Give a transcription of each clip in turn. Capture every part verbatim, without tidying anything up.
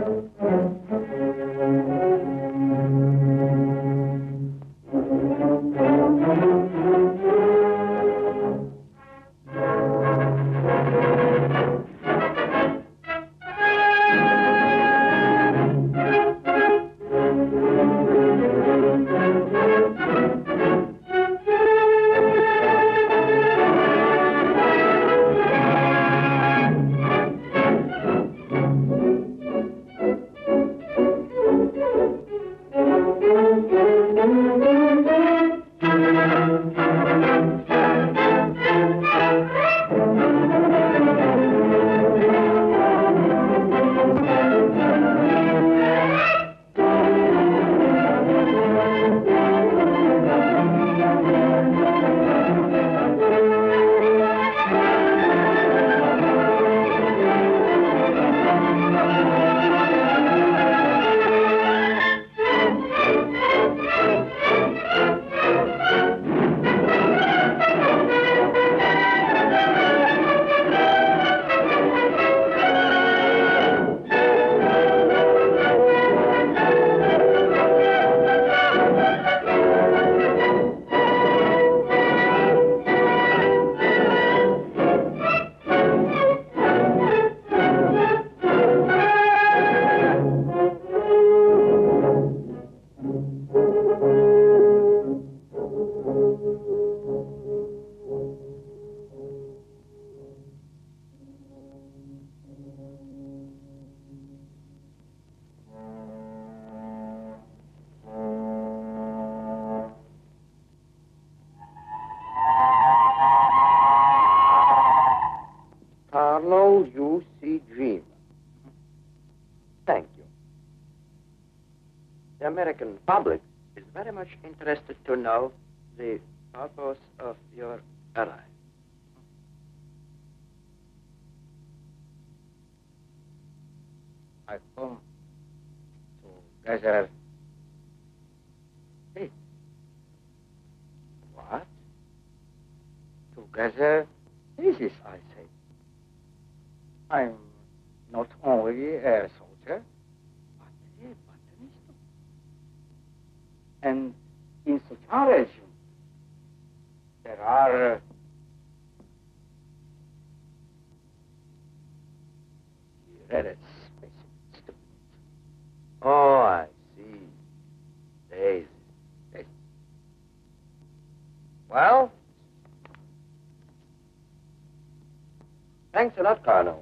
The American public is very much interested to know the purpose of your arrival. I come to gather peace. What? To gather pieces, I say. I'm not only a soldier, but a botanist. And in such a region, there are uh, rarest specimens. Oh, I see. Daisy. Daisy. Well, thanks a lot, Colonel.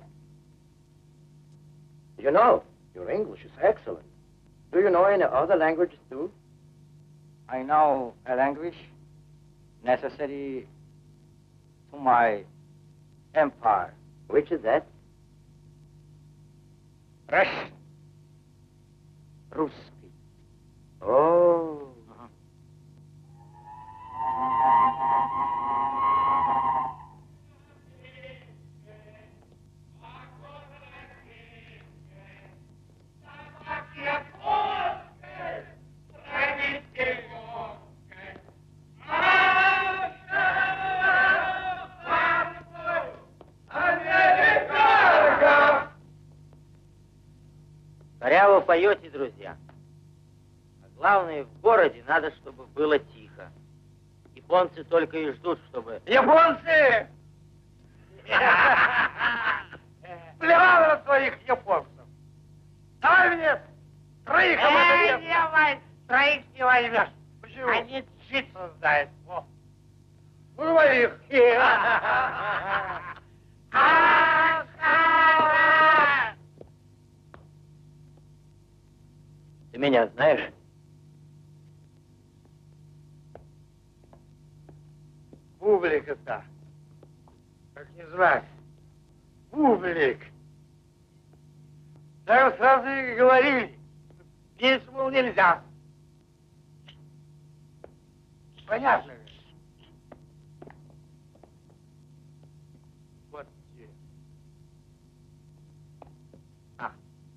You know, your English is excellent. Do you know any other languages, too? I know a language necessary to my empire. Which is that? Russian. Русский. Oh. Uh-huh. Коряво поете, друзья. А главное, в городе надо, чтобы было тихо. Японцы только и ждут, чтобы... Японцы! Плевал на своих японцев. Давай мне троих. Эй, давай, троих не возьмешь. Почему? Они джитсу знают. Во. Ну, двоих. Ты меня знаешь? Бублик это. Как не знать. Бублик. Так сразу и говорили. Петь, мол, нельзя. Понятно же. Вот тебе. А.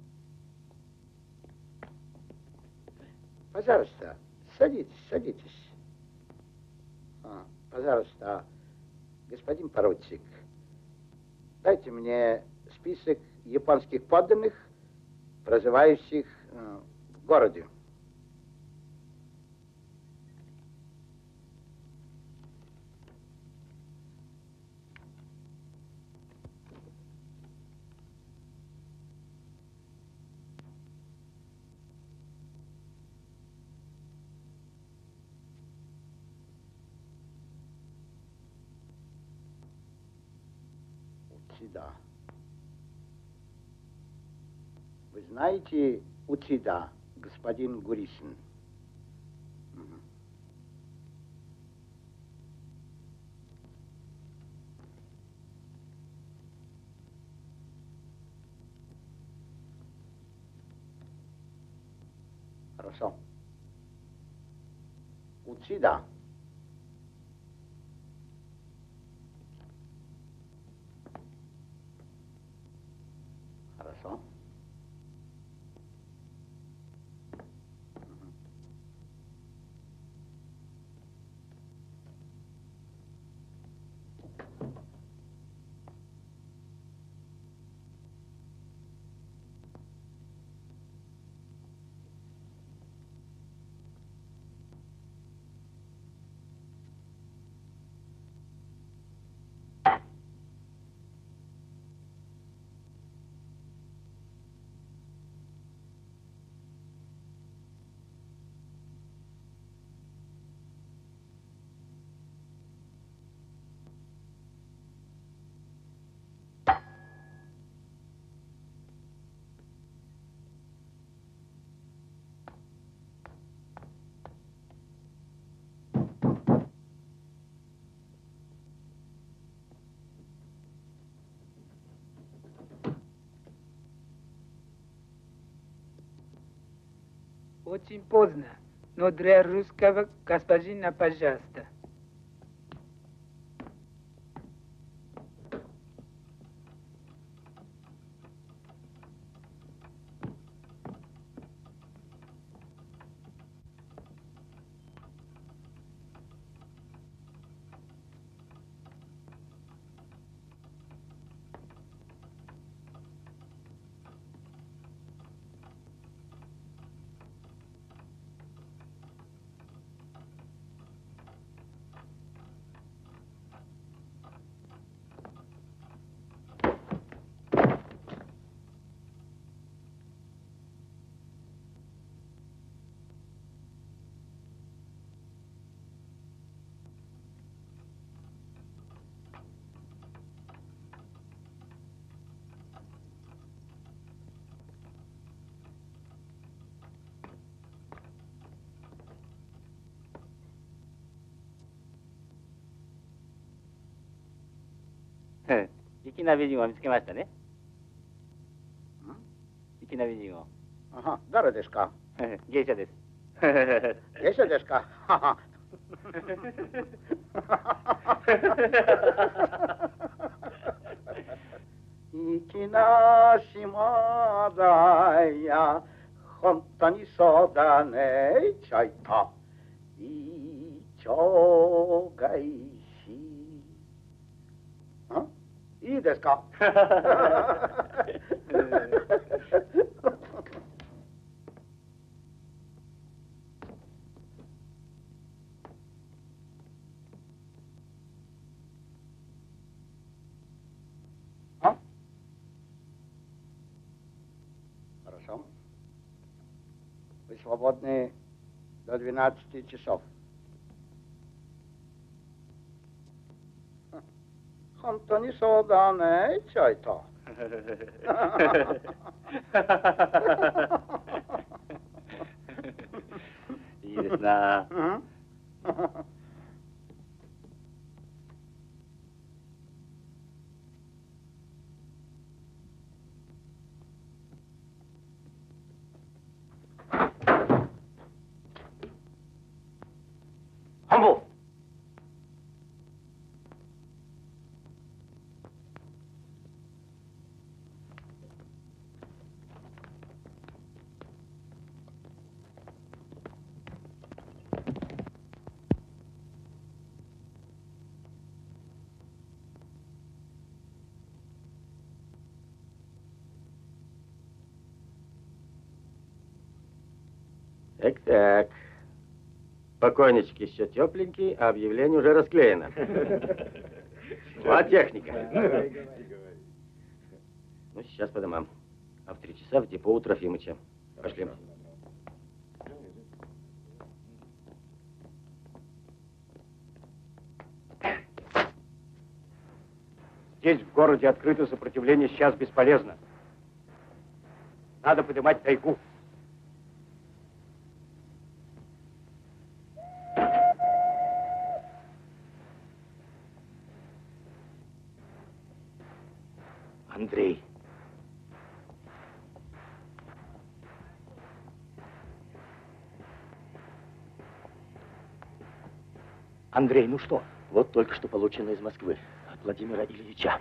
Пожалуйста, садитесь, садитесь. А, пожалуйста, господин поручик, дайте мне список японских подданных, проживающих э, в городе. Учида. Вы знаете Учида, господин Гурисин? Угу. Хорошо. Учида. Хорошо. Очень поздно, но для русского господина, пожалуйста. 粋な美人を見つけましたね。粋な美人を。 あは、誰ですか？ 芸者です。 芸者ですか？はは。粋な島だや、本当にそうだね、ちょいと。いちょうがいし。ん？いいですか？Хорошо. Вы свободны до двенадцати часов.本当にそうだね、ちょいと。 いいですな。 半坊。 Так-так. Покойничек еще тепленький, а объявление уже расклеено. Вот техника. Ну, сейчас по домам. А в три часа в депо у Трофимыча. Пошли. Здесь, в городе, открытое сопротивление сейчас бесполезно. Надо поднимать тайгу. Андрей. Андрей, ну что? Вот только что получено из Москвы от Владимира Ильича.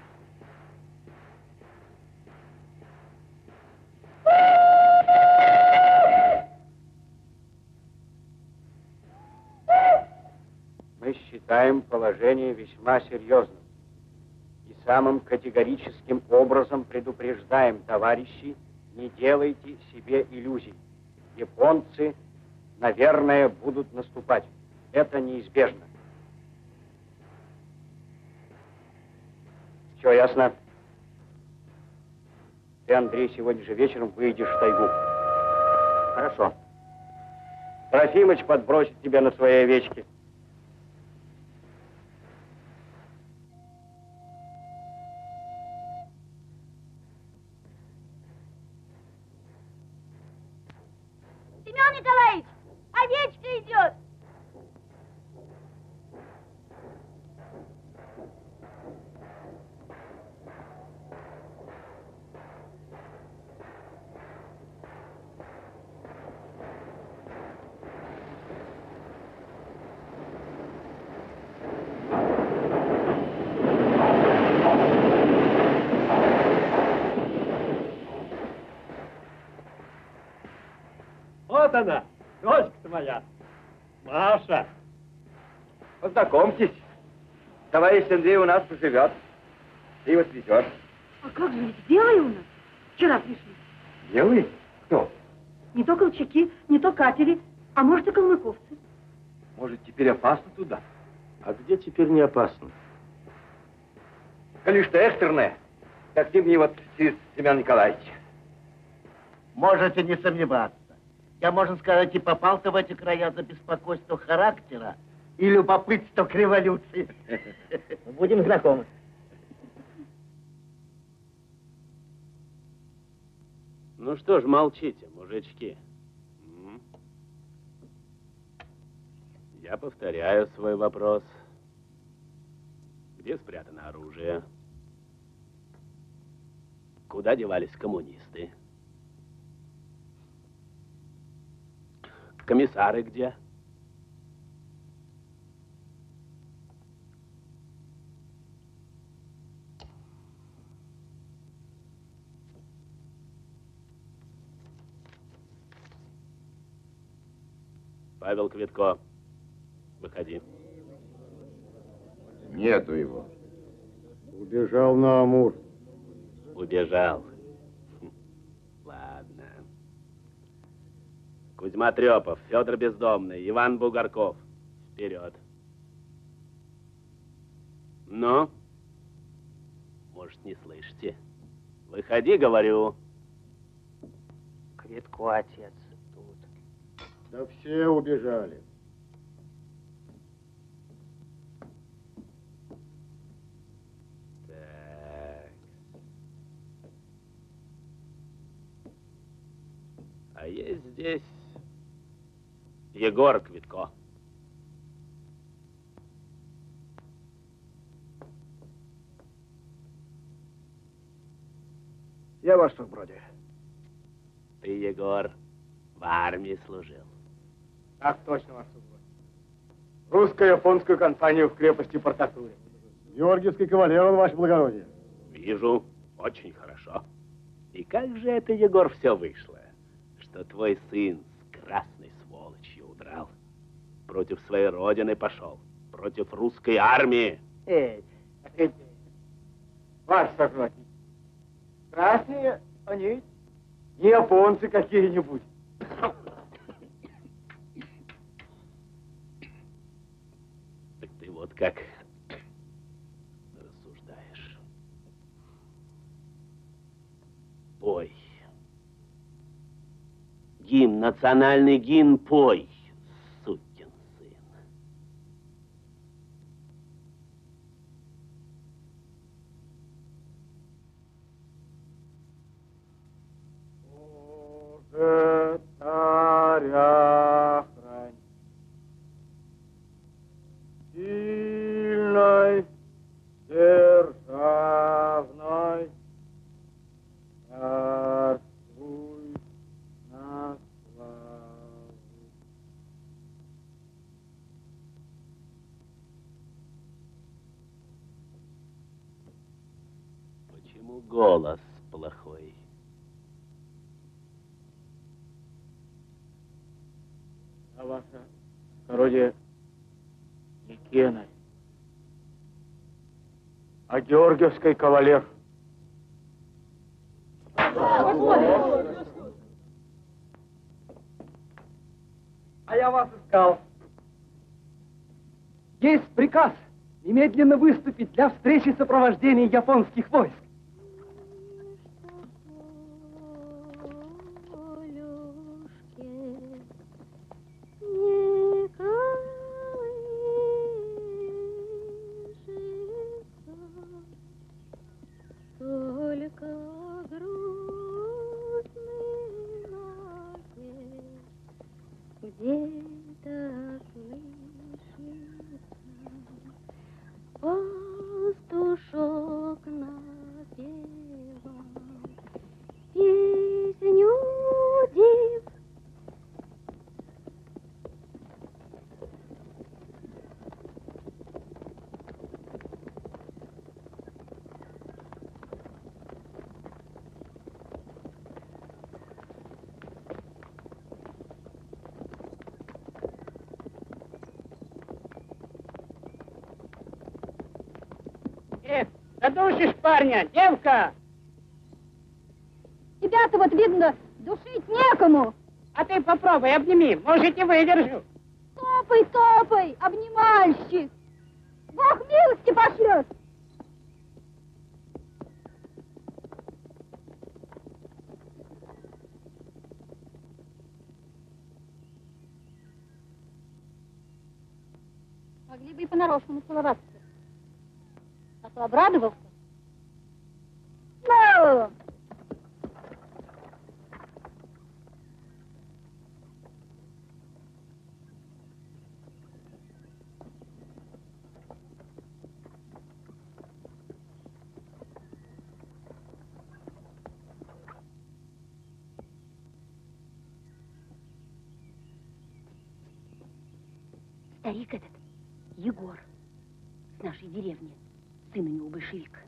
Мы считаем положение весьма серьезным и самым категорическим образом предупреждаем, товарищи, не делайте себе иллюзий. Японцы, наверное, будут наступать. Это неизбежно. Все ясно? Ты, Андрей, сегодня же вечером выйдешь в тайгу. Хорошо. Трофимыч подбросит тебя на свои овечки. Семен Николаевич, овечка идет. Вот она, дочка-то моя, Маша. Познакомьтесь, товарищ Андрей у нас поживет и возведет. А как же, ведь белые у нас вчера пришли. Белый? Кто? Не то колчаки, не то катери, а может и калмыковцы. Может, теперь опасно туда? А где теперь не опасно? Коли что экстренное, так ты мне вот, Семен Николаевич. Можете не сомневаться. Я, можно сказать, и попал-то в эти края за беспокойство характера и любопытство к революции. Будем знакомы. Ну что ж, молчите, мужички. М? Я повторяю свой вопрос. Где спрятано оружие? Куда девались коммунисты? Комиссары где? Павел Квитко, выходи. Нету его. Убежал на Амур. Убежал. Ладно. Кузьма Трепов, Федор Бездомный, Иван Бугорков. Вперед. Ну? Может, не слышите? Выходи, говорю. Квитко, отец, тут. Да все убежали. Так. А есть здесь Егор Квитко. Я ваш вроде. Ты, Егор, в армии служил. Так точно, ваш вроде. Русско-японскую компанию в крепости Портатуре. Георгиевский кавалер, он, ваше благородие. Вижу, очень хорошо. И как же это, Егор, все вышло, что твой сын с красной сволочью удрал, против своей родины пошел, против русской армии? Эй, ваш согласен. Красные они не японцы какие-нибудь. как рассуждаешь. Пой. Гимн, национальный гимн пой, сукин сын. Боже, царя хрань, сильной, державной, царствуй на славу. Почему голос плохой? А ваше народе не Кенарь, а Георгиевский кавалер. А я вас искал. Есть приказ немедленно выступить для встречи сопровождения японских войск. Где-то слышится пастушок напевал песню див. Задушишь парня, девка! Тебя-то вот, видно, душить некому. А ты попробуй, обними, может, и выдержу. Топай, топай, обнимальщик. Бог милости пошлет. Могли бы и понарошному целоваться. А то обрадовался. Ну! Старик этот, Егор, с нашей деревни. Сын у него большевик.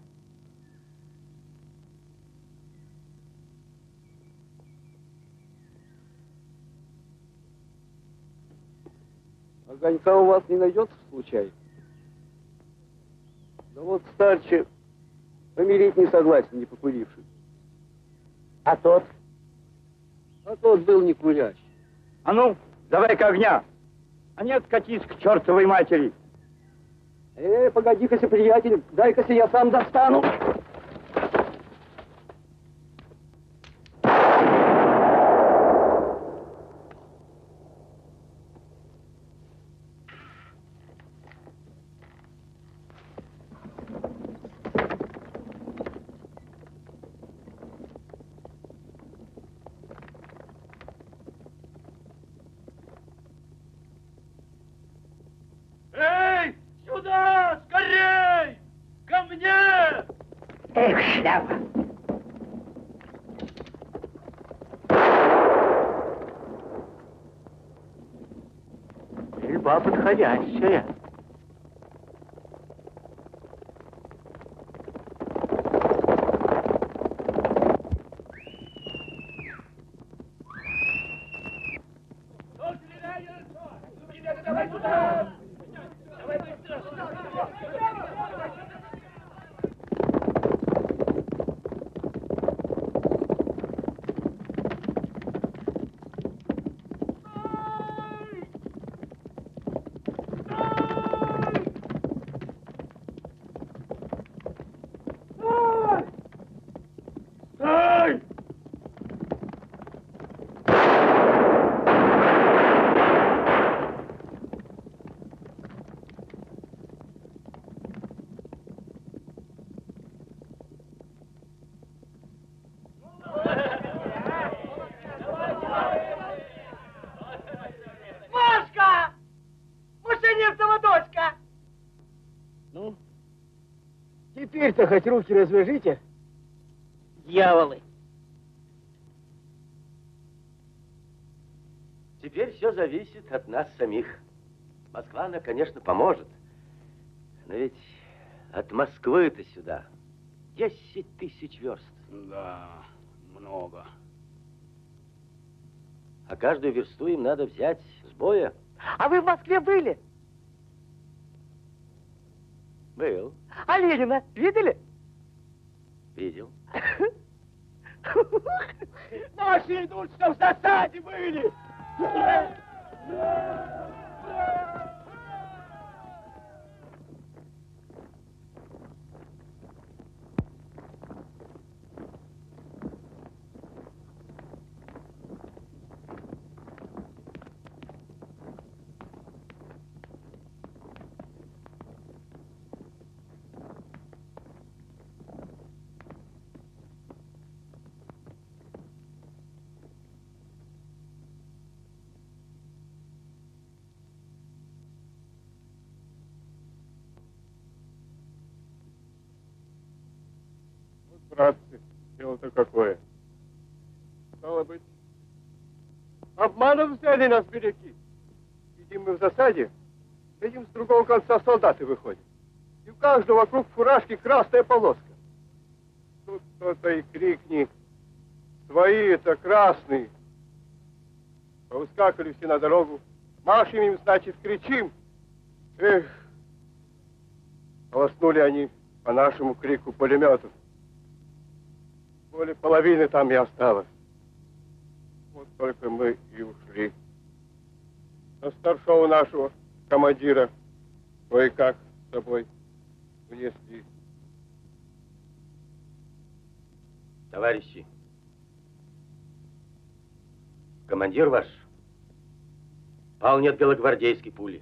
Огонька у вас не найдется случайно? Да вот старче помереть не согласен, не покуривший. А тот? А тот был не курящий. А ну, давай-ка огня. А нет, катись к чертовой матери. Э, погоди-ка, приятель, дай-ка я сам достану. Эй, сюда, скорей! Ко мне! Эх, шляпа! Стрельба подходящая. Давай туда! Давай быстро! теперь-то хоть руки развяжите. Дьяволы. Теперь все зависит от нас самих. Москва, она, конечно, поможет. Но ведь от Москвы-то сюда десять тысяч верст. Да, много. А каждую версту им надо взять с боя. А вы в Москве были? Был. А Ленина видели? Видел. Наши идут, что в засаде были! Братцы, дело-то какое. Стало быть, обманом взяли нас беляки. Сидим мы в засаде, видим, с другого конца солдаты выходят. И у каждого вокруг фуражки красная полоска. Тут кто-то и крикни: свои это красные. Повыскакали все на дорогу, машем им, значит, кричим. Эх, полоснули они по нашему крику пулеметов. Более половины там и осталось. Вот только мы и ушли. А старшего нашего командира кое-как с собой унесли. Товарищи, командир ваш пал не от белогвардейской пули.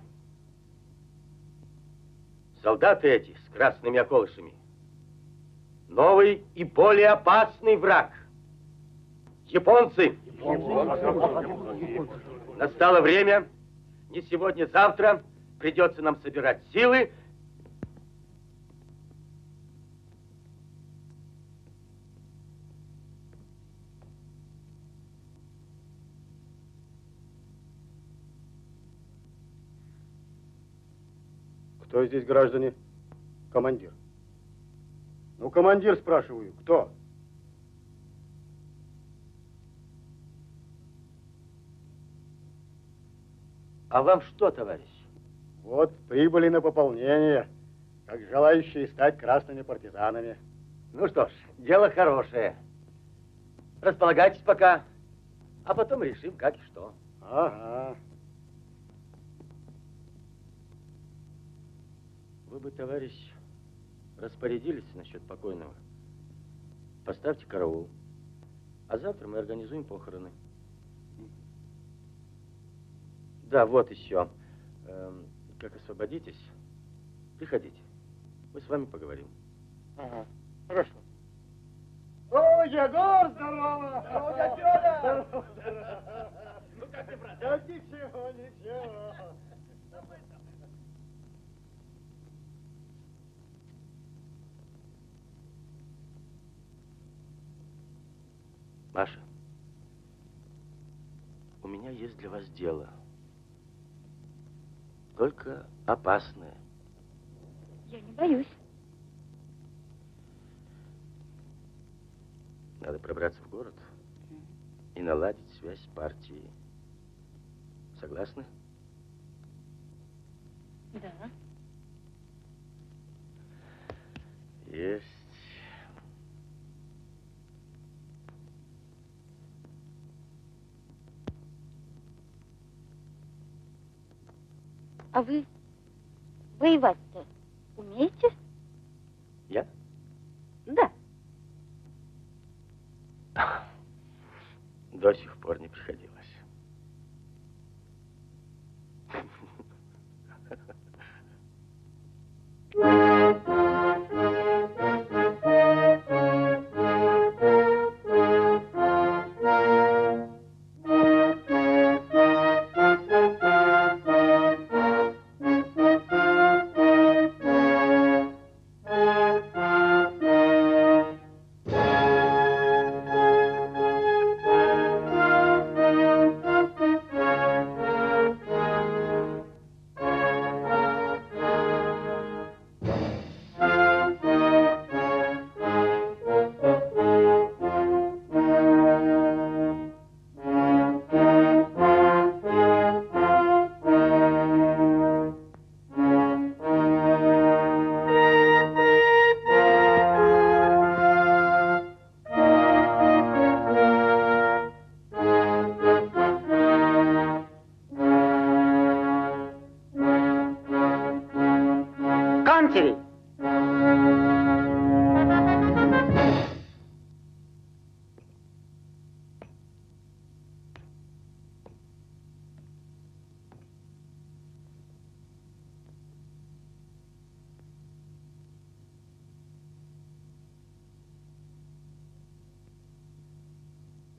Солдаты эти с красными околышами — новый и более опасный враг. Японцы! Настало время, не сегодня, завтра, придется нам собирать силы. Кто здесь, граждане? Командир. Ну, командир, спрашиваю, кто? А вам что, товарищ? Вот прибыли на пополнение, как желающие стать красными партизанами. Ну что ж, дело хорошее. Располагайтесь пока, а потом решим, как и что. Ага. Вы бы, товарищ, распорядились насчет покойного. Поставьте караул, а завтра мы организуем похороны. Да, вот еще. Эм, как освободитесь, приходите. Мы с вами поговорим. Ага, хорошо. О, Егор, здорово! О, дядя Фёдор! Здорово, здорово! Ну как ты, брат? Да ничего, ничего. Маша, у меня есть для вас дело. Только опасное. Я не боюсь. Надо пробраться в город и наладить связь с партией. Согласны? Да. Есть. А вы воевать-то умеете? Я? Да. До сих пор не приходилось.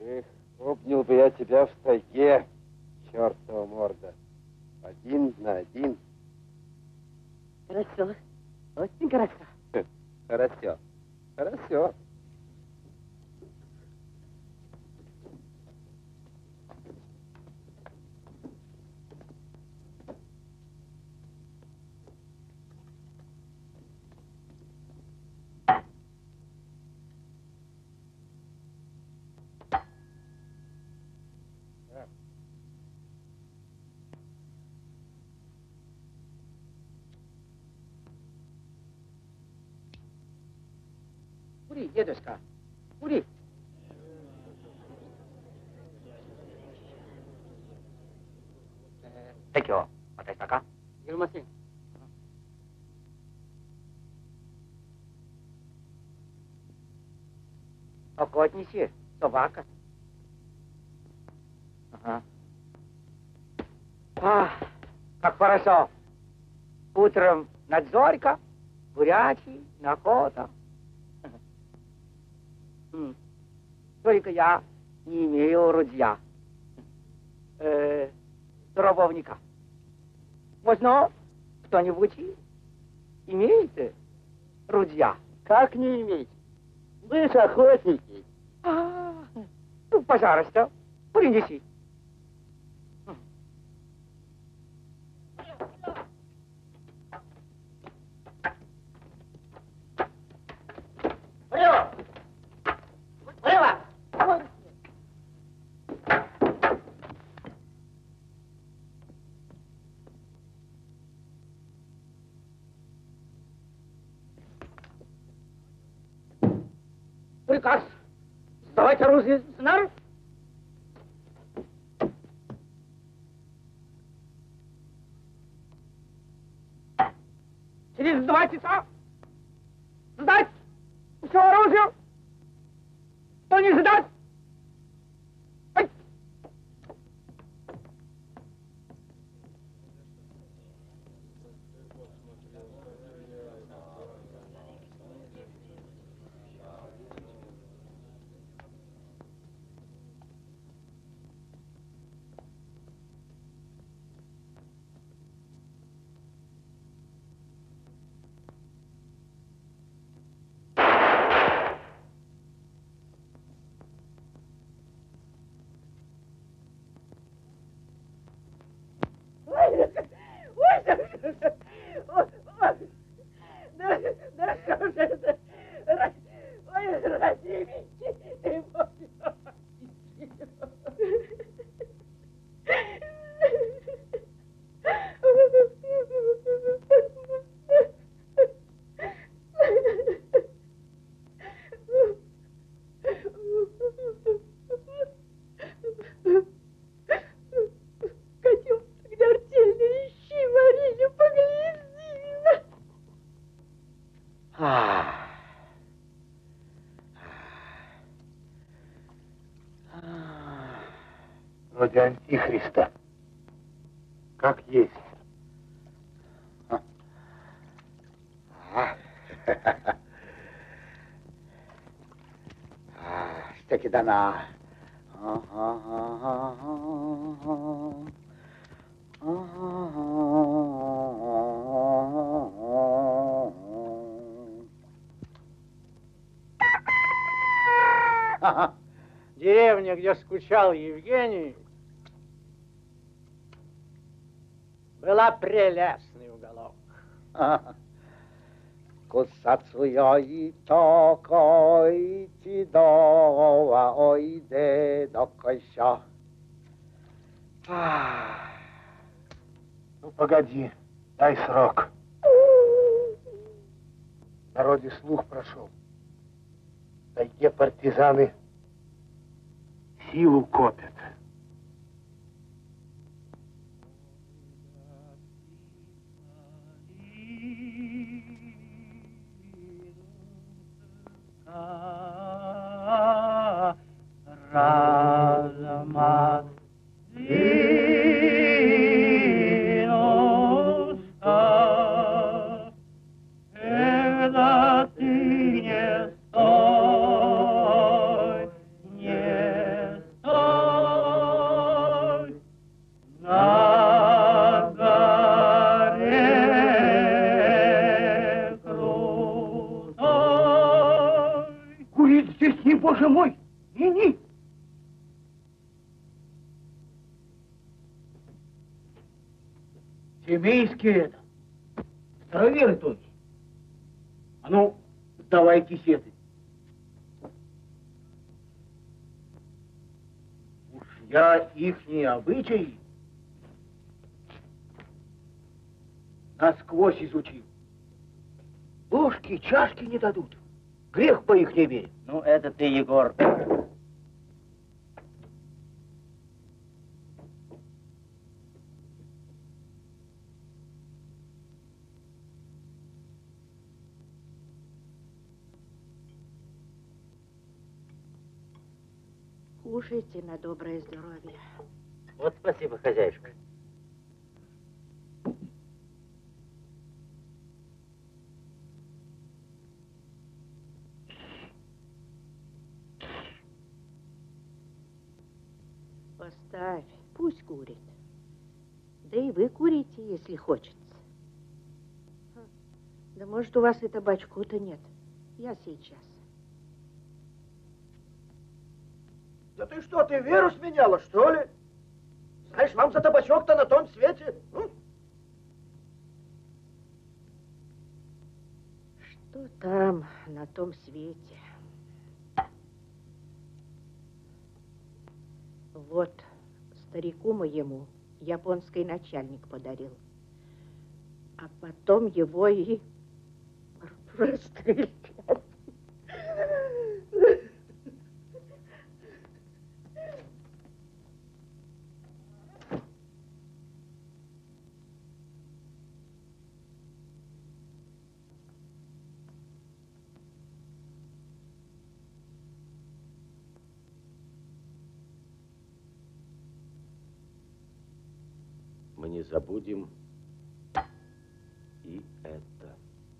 Эх, обнял бы я тебя в тайге, чертова морда. Один на один. Хорошо. Очень хорошо. Хорошо. Хорошо. Кури, дедушка, кури. Текио, ваташитака? Ирмасин. Око отнеси, собака. Ага. А, как хорошо. Утром надзорька, бурячий, охота. Только я не имею ружья. Э, дробовника. Можно кто-нибудь имеет ружья? Как не иметь? Вы же охотники. А, ну, пожалуйста, принеси. Влево! Влево! Приказ. Сдавать оружие с нар. Через два часа сдать все оружие. Кто не сдаст? Ай! Вроде антихриста. Как есть. А. А. Стеки дана. Деревня, где скучал Евгений, была прелестный уголок. Кусацуя и токо идти до, а ойде до коща. Ну, погоди, дай срок. В народе слух прошел. В тайге партизаны силу копят. Разма двинулся, когда ты не стой, не Семейские это. Староверы только. А ну, давай кисеты. Уж я ихние обычаи насквозь изучил. Ложки, чашки не дадут. Грех по их вере. Ну, это ты, Егор. Кушайте на доброе здоровье. Вот спасибо, хозяюшка. Поставь, пусть курит. Да и вы курите, если хочется. Да может, у вас и табачку-то нет. Я сейчас. Да ты что, ты веру сменяла, что ли? Знаешь, вам за табачок-то на том свете. М? Что там на том свете? Вот старику моему японский начальник подарил. А потом его и расстреляли. Мы не забудем и это.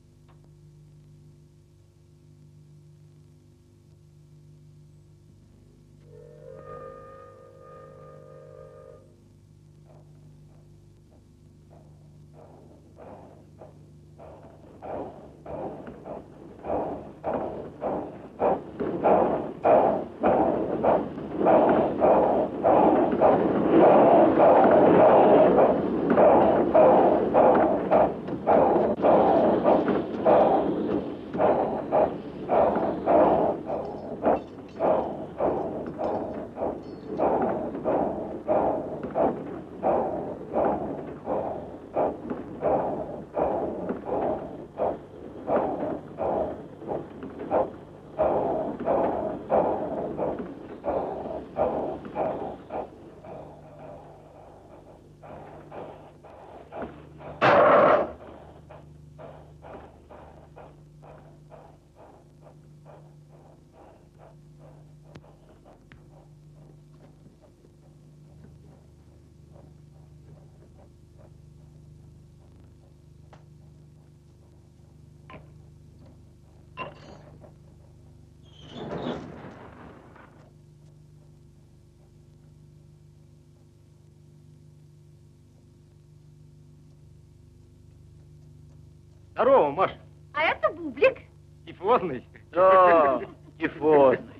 Здорово, Маша. А это Бублик. Тифозный? Да, тифозный.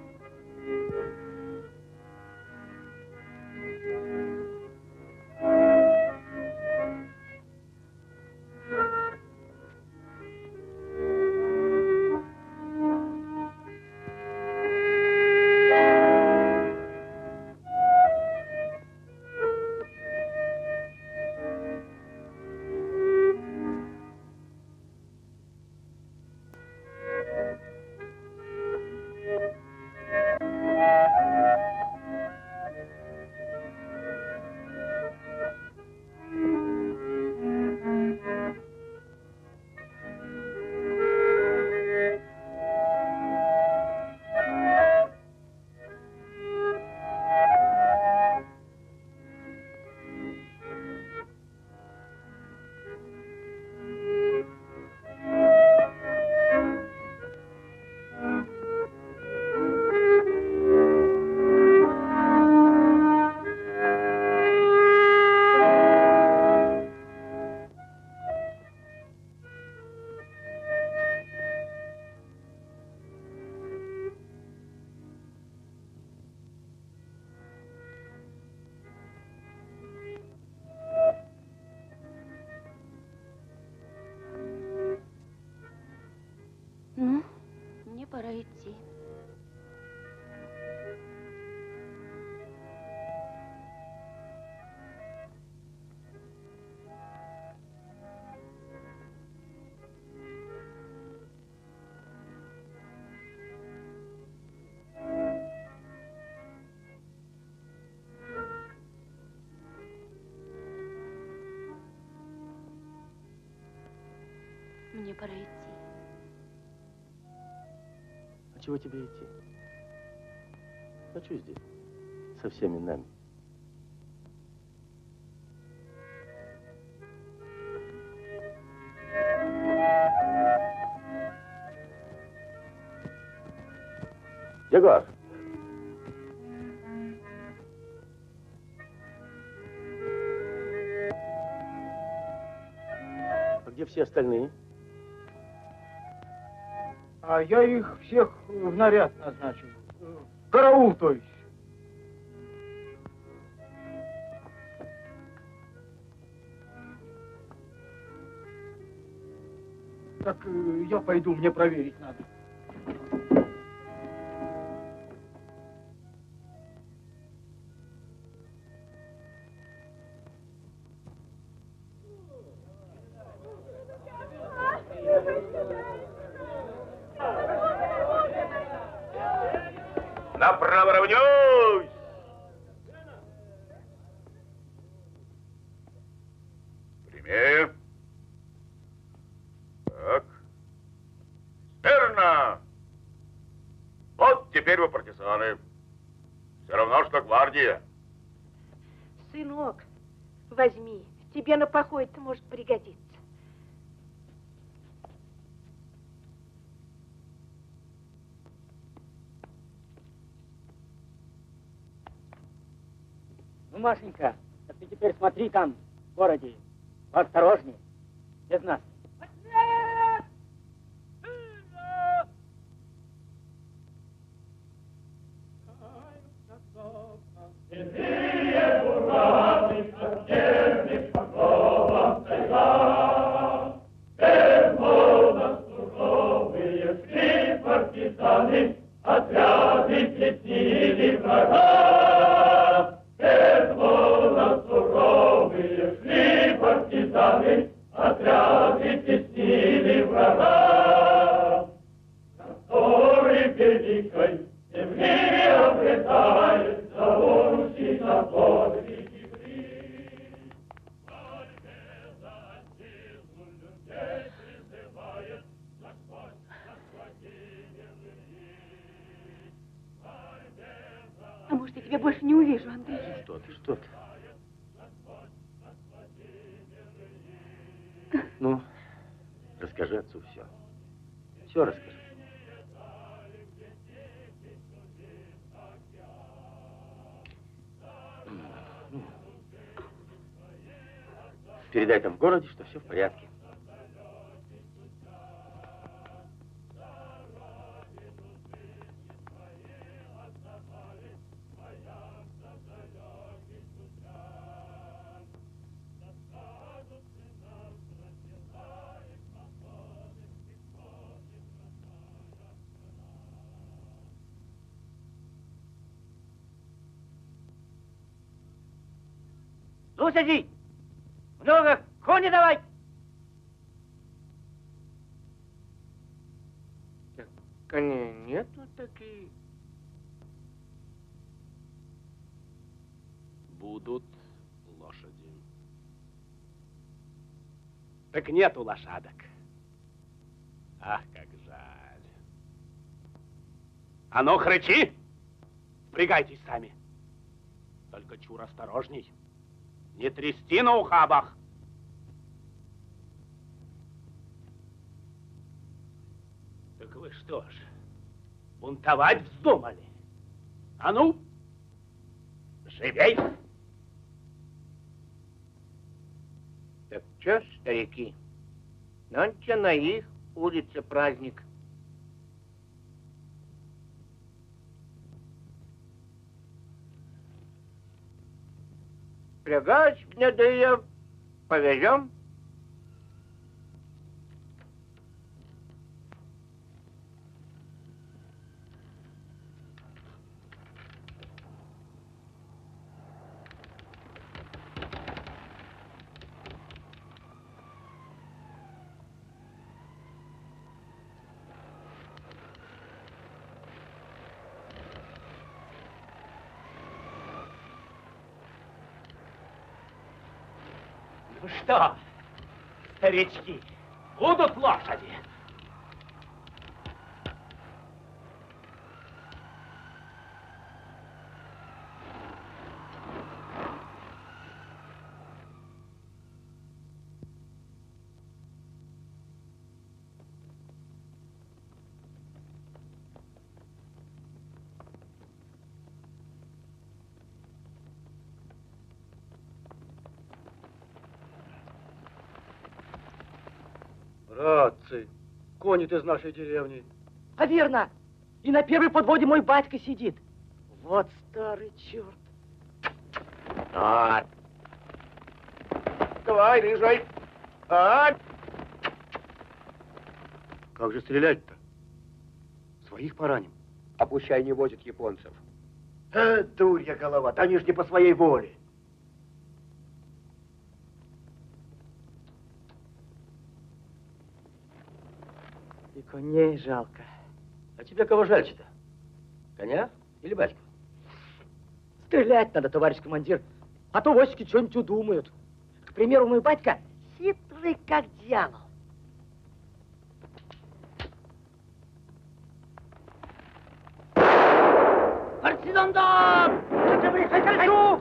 Thank you. идти. Мне пора идти. А чего тебе идти? Хочу здесь, со всеми нами. Егор! А где все остальные? А я их всех в наряд назначил. Караул, то есть. Так э, я пойду, мне проверить надо. Направо равнюсь! Прямее. Так. Верно! Вот теперь вы партизаны. Все равно, что гвардия. Сынок, возьми. Тебе на поход-то может пригодиться. Ну, Машенька, а ты теперь смотри там, в городе, поосторожнее, без нас. Отряды теснили врага. Безмолвно суровые шли партизаны, отряды теснили врага. Просторы великой земли обретает зовущий на подвиги крик. Борьбе за силу людей призывает Господь, Владимир. А может, я тебя больше не увижу, Андрей? Что ты, что ты? Ну, расскажи отцу все. Все расскажи. Передай там в городе, что все в порядке. Ну, сиди! Много кони давай! Так, коней нету таких. Будут лошади. Так нету лошадок. Ах, как жаль. А ну, хрычи! Впрягайтесь сами. Только чур осторожней. Не трясти на ухабах. Так вы что ж, бунтовать вздумали? А ну, живей! Так что ж, старики, нонче на их улице праздник. Впрягать гнедые, повезем. Что, старички, будут лошади? Братцы, конит из нашей деревни. А верно. И на первой подводе мой батька сидит. Вот старый черт. А. Давай, рыжий. А. Как же стрелять-то? Своих пораним. А пущай не возят японцев. Э, дурья голова, они ж не по своей воле. И коней жалко. А тебе кого жаль-то? Коня или батьку? Стрелять надо, товарищ командир. А то войски что-нибудь удумают. К примеру, мой батька хитрый, как дьявол. Партизандам! Хочу!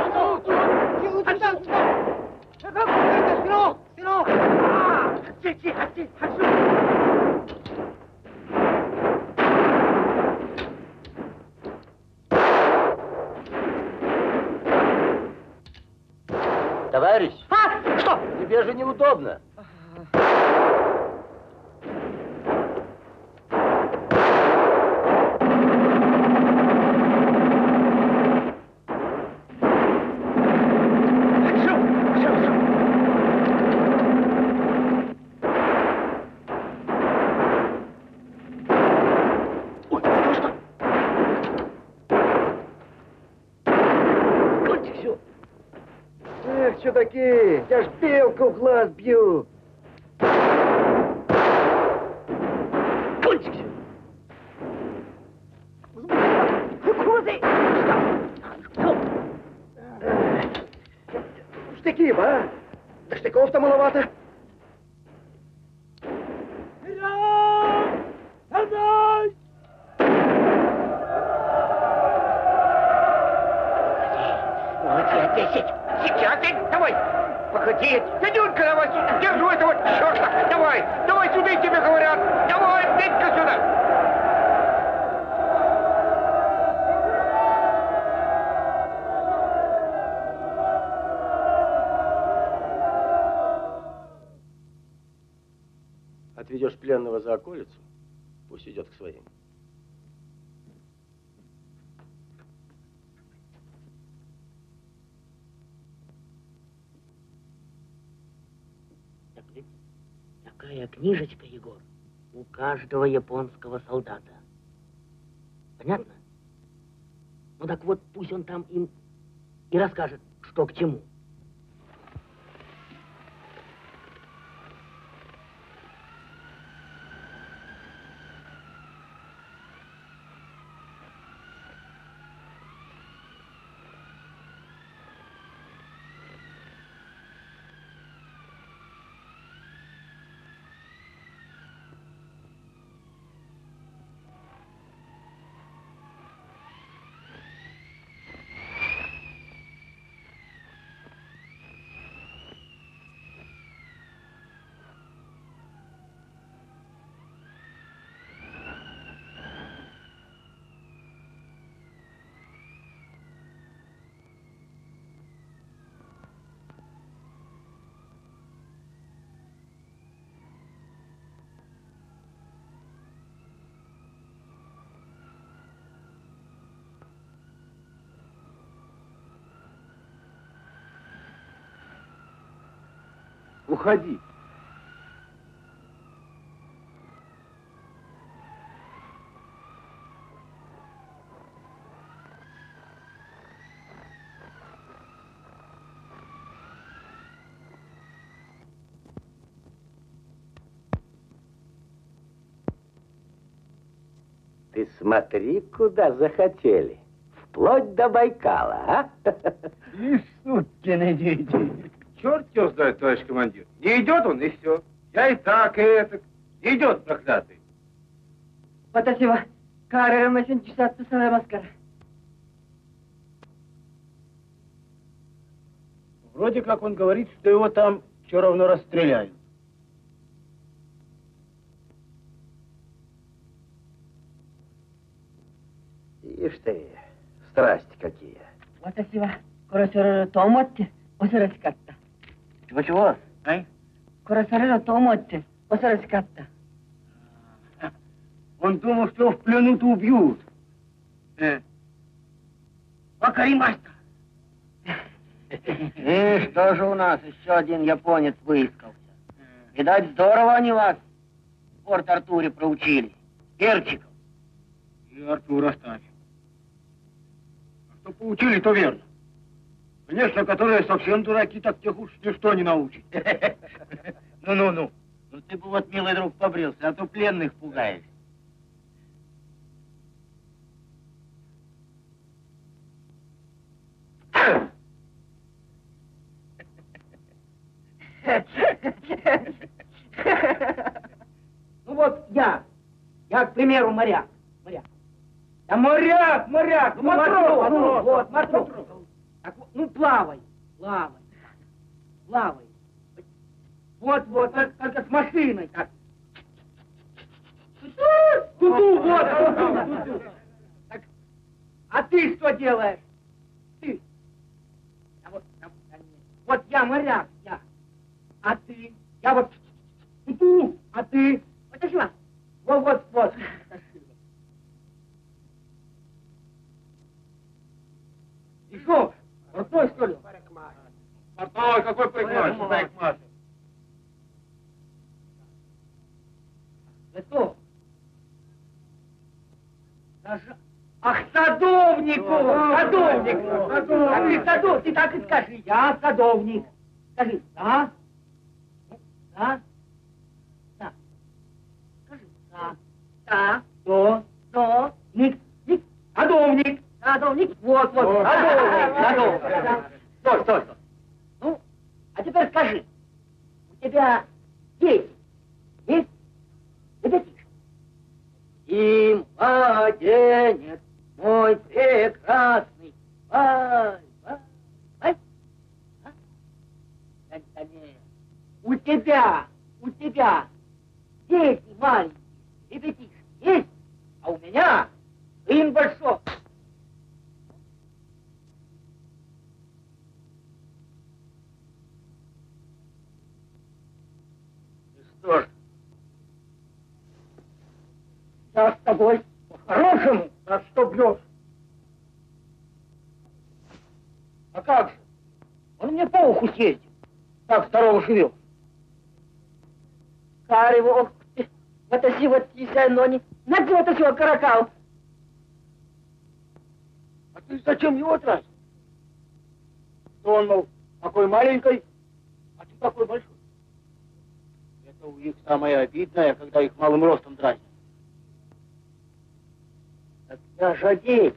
Товарищ! А? Что? Тебе же неудобно. Эх, чудаки, я ж белку в глаз бью. Кончик все. Кузы! Штыки, а? Да штыков-то маловато. Сейчас, давай! Погоди! Дядюнька, давай сюда! Держу этого черта! Давай! Давай сюда, и тебе говорят! Давай, Петька, сюда! Отведешь пленного за околицу, пусть идет к своим. Такая книжечка, Егор, у каждого японского солдата. Понятно? Ну так вот, пусть он там им и расскажет, что к чему. Уходи. Ты смотри, куда захотели. Вплоть до Байкала, а? И сукины дети. Черт его знает, товарищ командир. Не идет он, и все. Я и так, и это. Не идет, проклятый. Спасибо. Карера на сентисату самая маскара. Вроде как он говорит, что его там все равно расстреляют. Ишь ты, страсти какие. Спасибо. Короче, то мотте, посередкатта. Чего-чего? Ай? Короче, то мотте, посередкатта. Он думал, что в плену-то убьют. Э. Покаримаста. И что же у нас еще один японец выискался? Видать, здорово они вас в Порт-Артуре проучили. Перчиков. И Артур оставим. А что поучили, то верно. Конечно, которые совсем дураки, так тех уж ничто не научит. Ну-ну-ну. Ну ты бы вот, милый друг, побрился, а то пленных пугаешь. Ну вот я, я, к примеру, моряк, моряк. Да моряк, моряк, ну, матрос, ну, вот, матрос. Так, ну, плавай, плавай, плавай. Вот, вот, так, только с машиной, так. Ту-ту, вот, ту-ту. Так, а ты что делаешь? Ты. А вот, а, а, вот я моряк, я. А ты? Я вот... Ту-ту, а ты? Вот это вот, вот, вот. И что? Портной, что ли? Портной, какой парикмахер? Парикмахер. Да что? Даже... Ах, садовнику! Садовнику! А ты садовник, ты так и скажи. Я садовник. Скажи, да? Да? Да. Скажи, да. Да. Что? Что? Ник, ник. Садовник. Садовник. Вот, вот. Садовник. Садовник. Стой, стой, стой. Ну, а теперь скажи. У тебя дети есть? Ребятишки. И младенец мой прекрасный. Ай, ай, ай. А? Да, да нет. У тебя, у тебя дети маленькие, ребятишки есть, а у меня сын большой. И что ж? Я с тобой по-хорошему, А что бьешь? а как же? Он мне по уху съездил. Так здорово живет. Карево, вот эти вот тисянони, надо вот этого каракал. А ты зачем его тратишь? Что он, мол, такой маленький, а ты такой большой. Это у них самое обидное, когда их малым ростом дразнят. Так я же дети.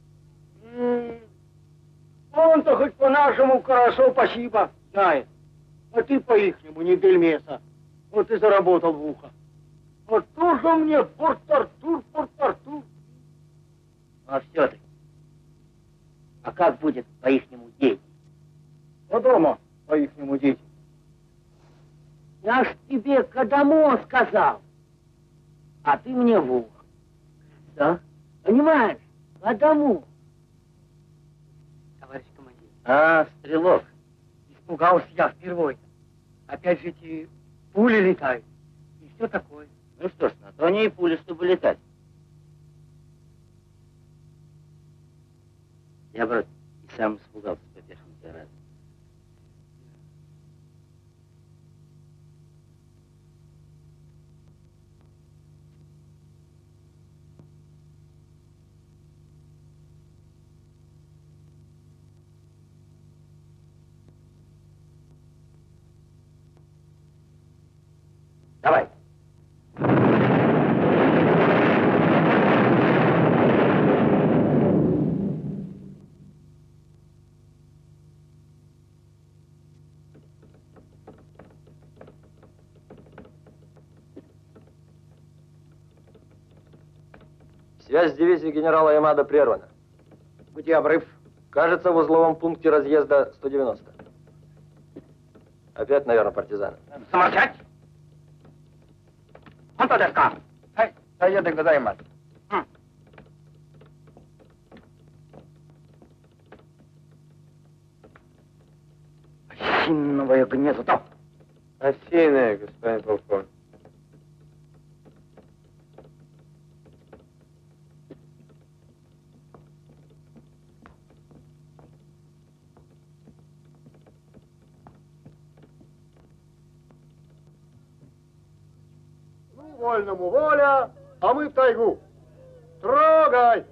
Он-то хоть по-нашему хорошо, спасибо, знает. А ты по-ихнему, не бельмеса. Вот и заработал в ухо. Вот тоже мне Порт-Артур, Порт-Артур. А все-таки, а как будет по-ихнему дети? А дома по-ихнему дети. Я ж тебе Кадамо сказал, а ты мне в ухо. Да? Понимаешь? Кадамо. Товарищ командир. А, Стрелок. Испугался я впервые. Опять же эти пули летают. И все такое. Ну что ж, на то они и пули, чтобы летать. Я, брат, и сам испугался по первому разу. Давай. Связь с дивизией генерала Ямада прервана. Где обрыв? Кажется, в узловом пункте разъезда сто девяносто. Опять, наверное, партизаны. Замолчать! Он то деска. Эй, заеду гозаймас. Осиновое гнездо. Осиное, господин полковник. Ну, вольному воля, а мы в тайгу. Трогай!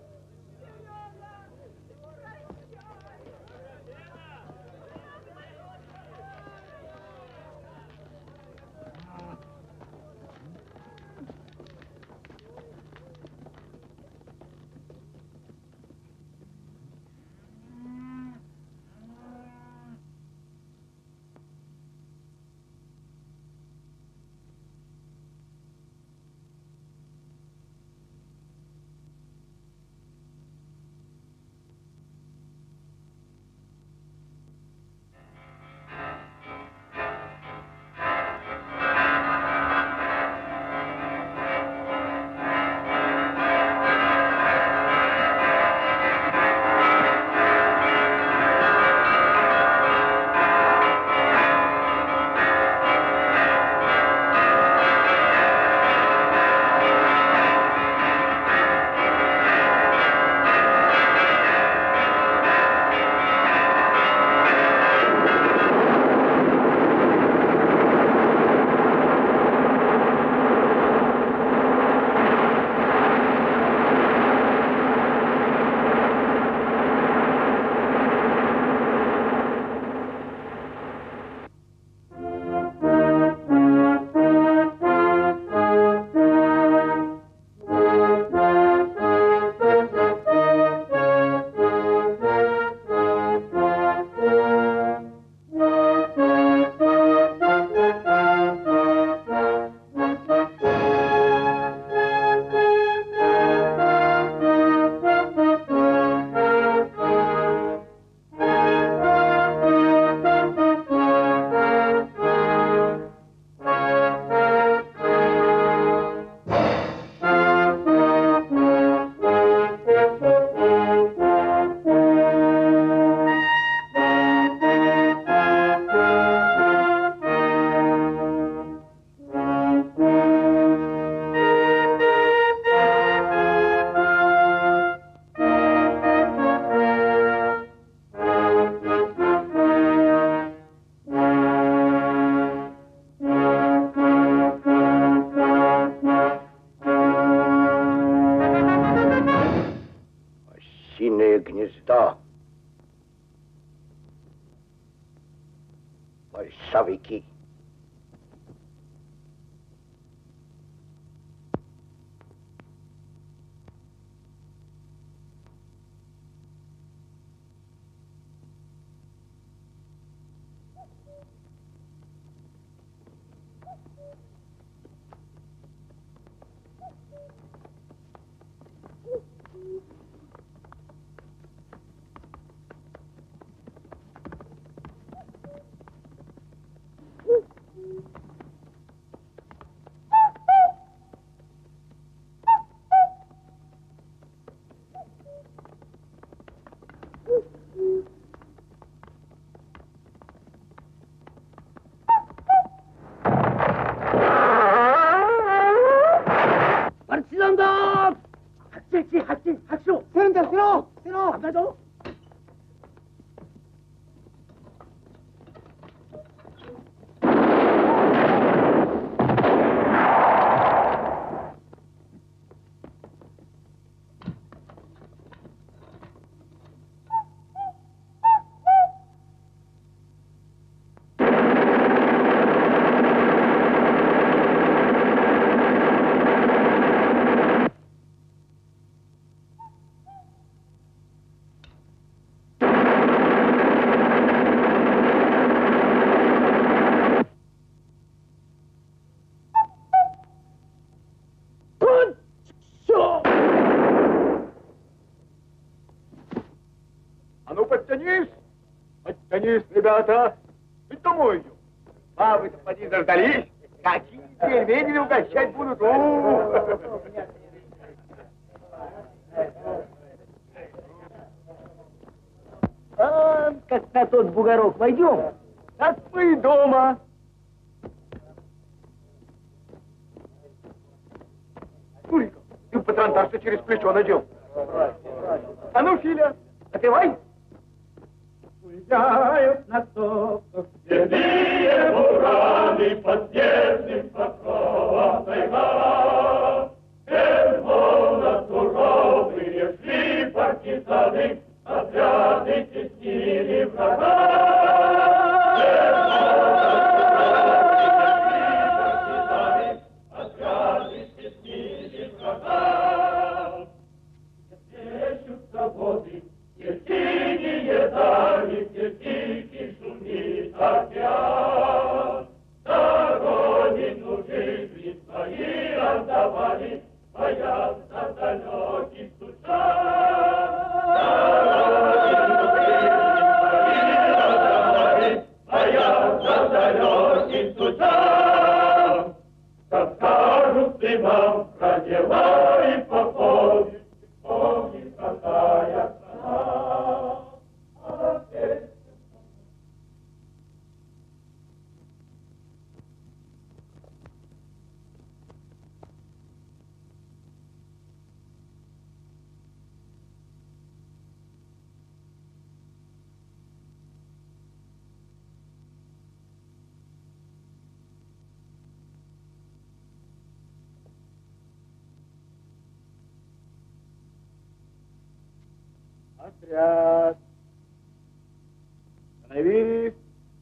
Гнездо. Большевики. партизандар! Хатти, хатти, хатшу! Сырындар, сыро, сыро! Абдадо! Подтянись! Подтянись, ребята! Ведь домой идем. Бабы, господи, заждались. Какие пельмени угощать будут? У-у-у. А, как на тот бугорок войдем, так мы и дома. Шурика, ты патронтаж-то через плечо надел. А ну, Филя, напевай. Уезжают на сопках седые бураны под снежным покровом тайга. Безмолвно суровые шли партизаны, отряды теснили врага. Отряды теснили врага. Плещутся воды, синие дали, тихий шумит океан. За родину жизни свои отдавали, боятся далеких сучан. Боятся далеких сучан. Расскажут сынам про дела и походы, помнит, какая страна. Отряд. Остановись.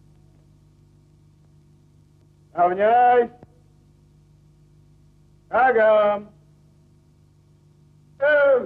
Равняйсь. Шагом. Эй!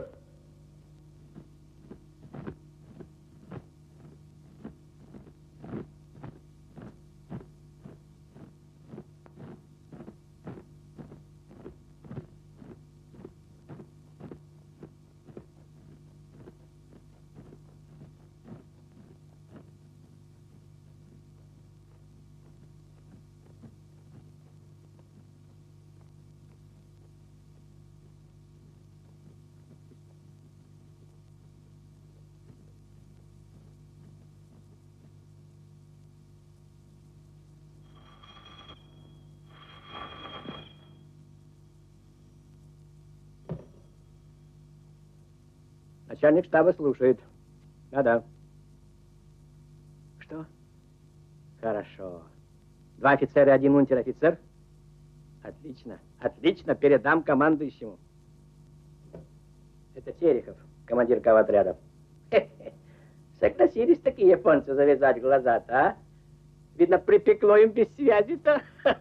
Начальник штаба слушает. Да-да. Что? Хорошо. Два офицера и один унтер-офицер? Отлично. Отлично. Передам командующему. Это Терехов, командир кавотряда. Согласились такие японцы завязать глаза-то, а? Видно, припекло им без связи-то.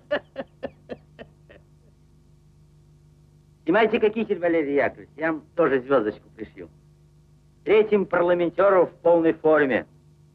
Снимайте-ка китель, Валерий Яковлевич, я вам тоже звездочку пришью. Третьим парламентеру в полной форме.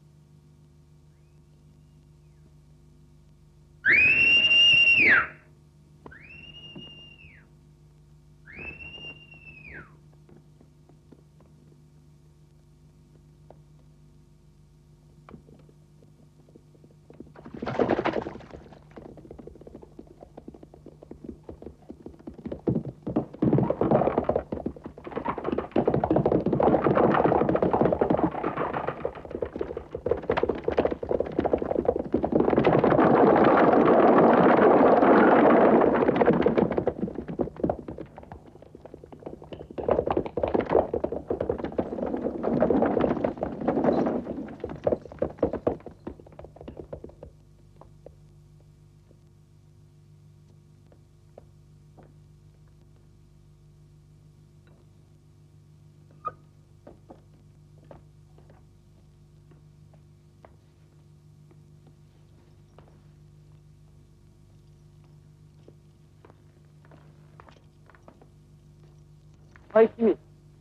Пойми.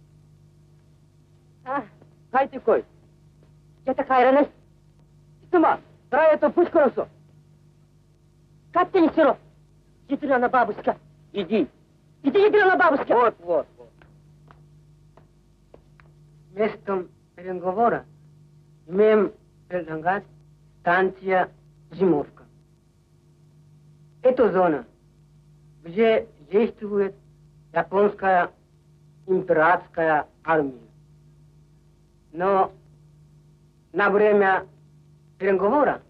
А, кайте кой. Это хайранес. Сама, дай это пусть хорошо. Как ты не сыров? Ядрена бабушка. Иди. Иди, ядрена бабушка. Вот, вот, вот. Местом переговора имеем предлагать станция Зимовка. Эта зона, где действует японская императорская армия. Но на время переговора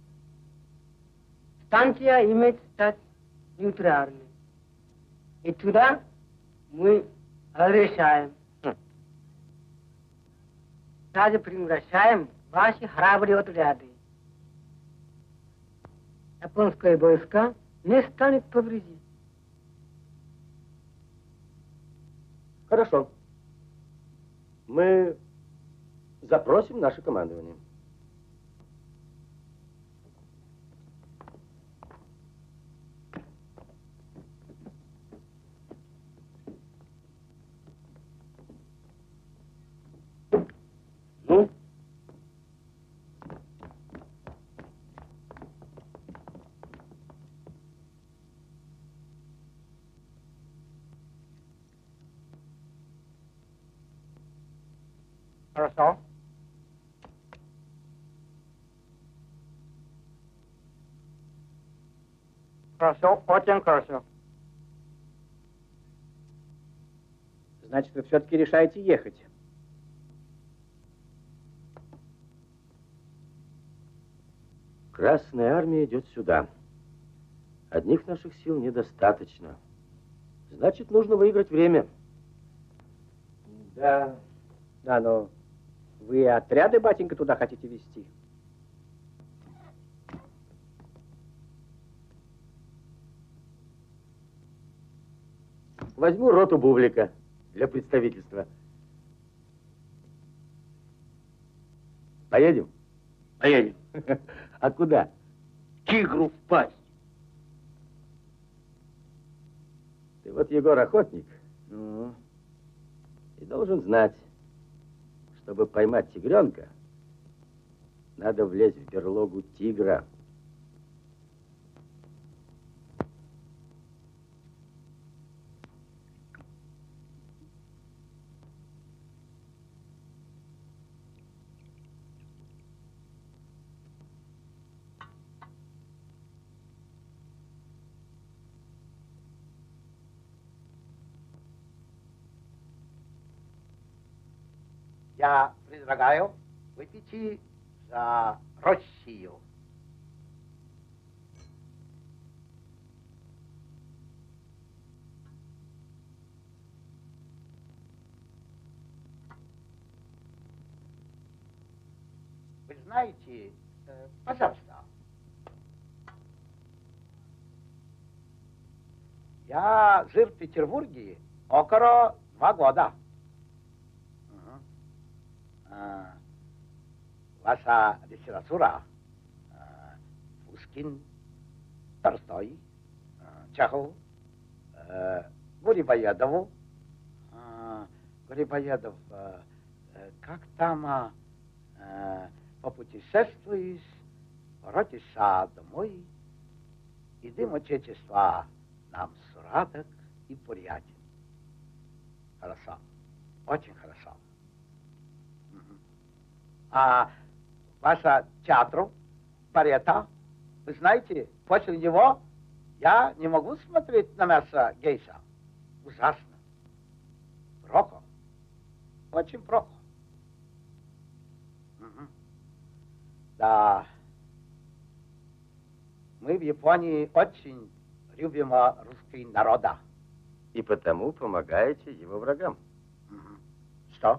станция имеет стать нейтральной. И туда мы решаем. Даже приглашаем ваши храбрые отряды. Японские войска не станет повредить. Хорошо. Мы запросим наше командование. Ну? Хорошо. Хорошо, очень хорошо. Значит, вы все-таки решаете ехать. Красная армия идет сюда. Одних наших сил недостаточно. Значит, нужно выиграть время. Да. Да, но вы отряды, батенька, туда хотите вести? Возьму роту Бублика для представительства. Поедем? Поедем. А куда? Тигру в пасть. Ты вот, Егор, охотник. Ну? И должен знать, чтобы поймать тигренка, надо влезть в берлогу тигра. Я предлагаю выпить за Россию. Вы знаете, э, пожалуйста, я жил в Петербурге около два года. А, ваша литература, а, Пушкин, Толстой, а, Чехов, а, Грибоедов, а, Грибоедов, а, а, как там а, а, попутешествуешь, воротишься домой, и дым Отечества нам сладок и приятен. Хорошо, очень хорошо. А ваша театр, Парета, вы знаете, после него я не могу смотреть на мясо гейша. Ужасно. Плохо. Очень плохо. Угу. Да. Мы в Японии очень любим русский народ. И потому помогаете его врагам. Угу. Что?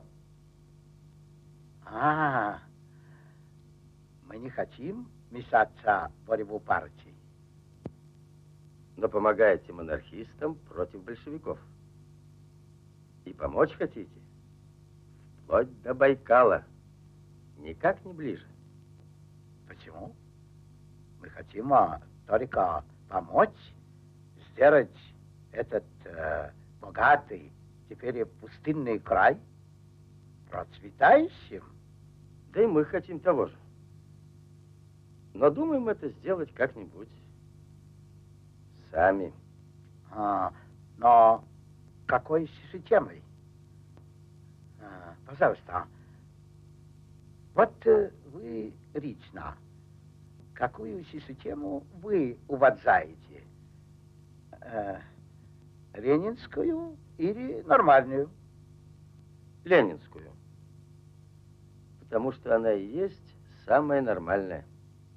А, мы не хотим мешаться в борьбу партий. Но помогаете монархистам против большевиков. И помочь хотите? Вплоть до Байкала. Никак не ближе. Почему? Мы хотим а, только помочь сделать этот э, богатый, теперь пустынный край процветающим. Да и мы хотим того же. Но думаем это сделать как-нибудь сами. А, но какой системой? А, пожалуйста. Вот э, вы лично какую систему вы уважаете? Э, ленинскую или нормальную? Ленинскую. Потому что она и есть самая нормальная.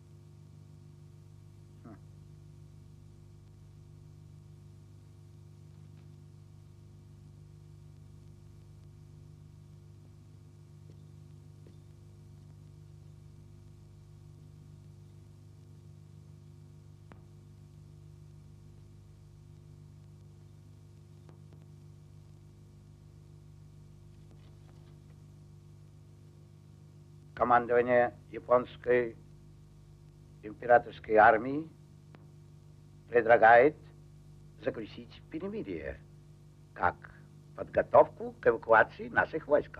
Командование японской императорской армии предлагает заключить перемирие как подготовку к эвакуации наших войск.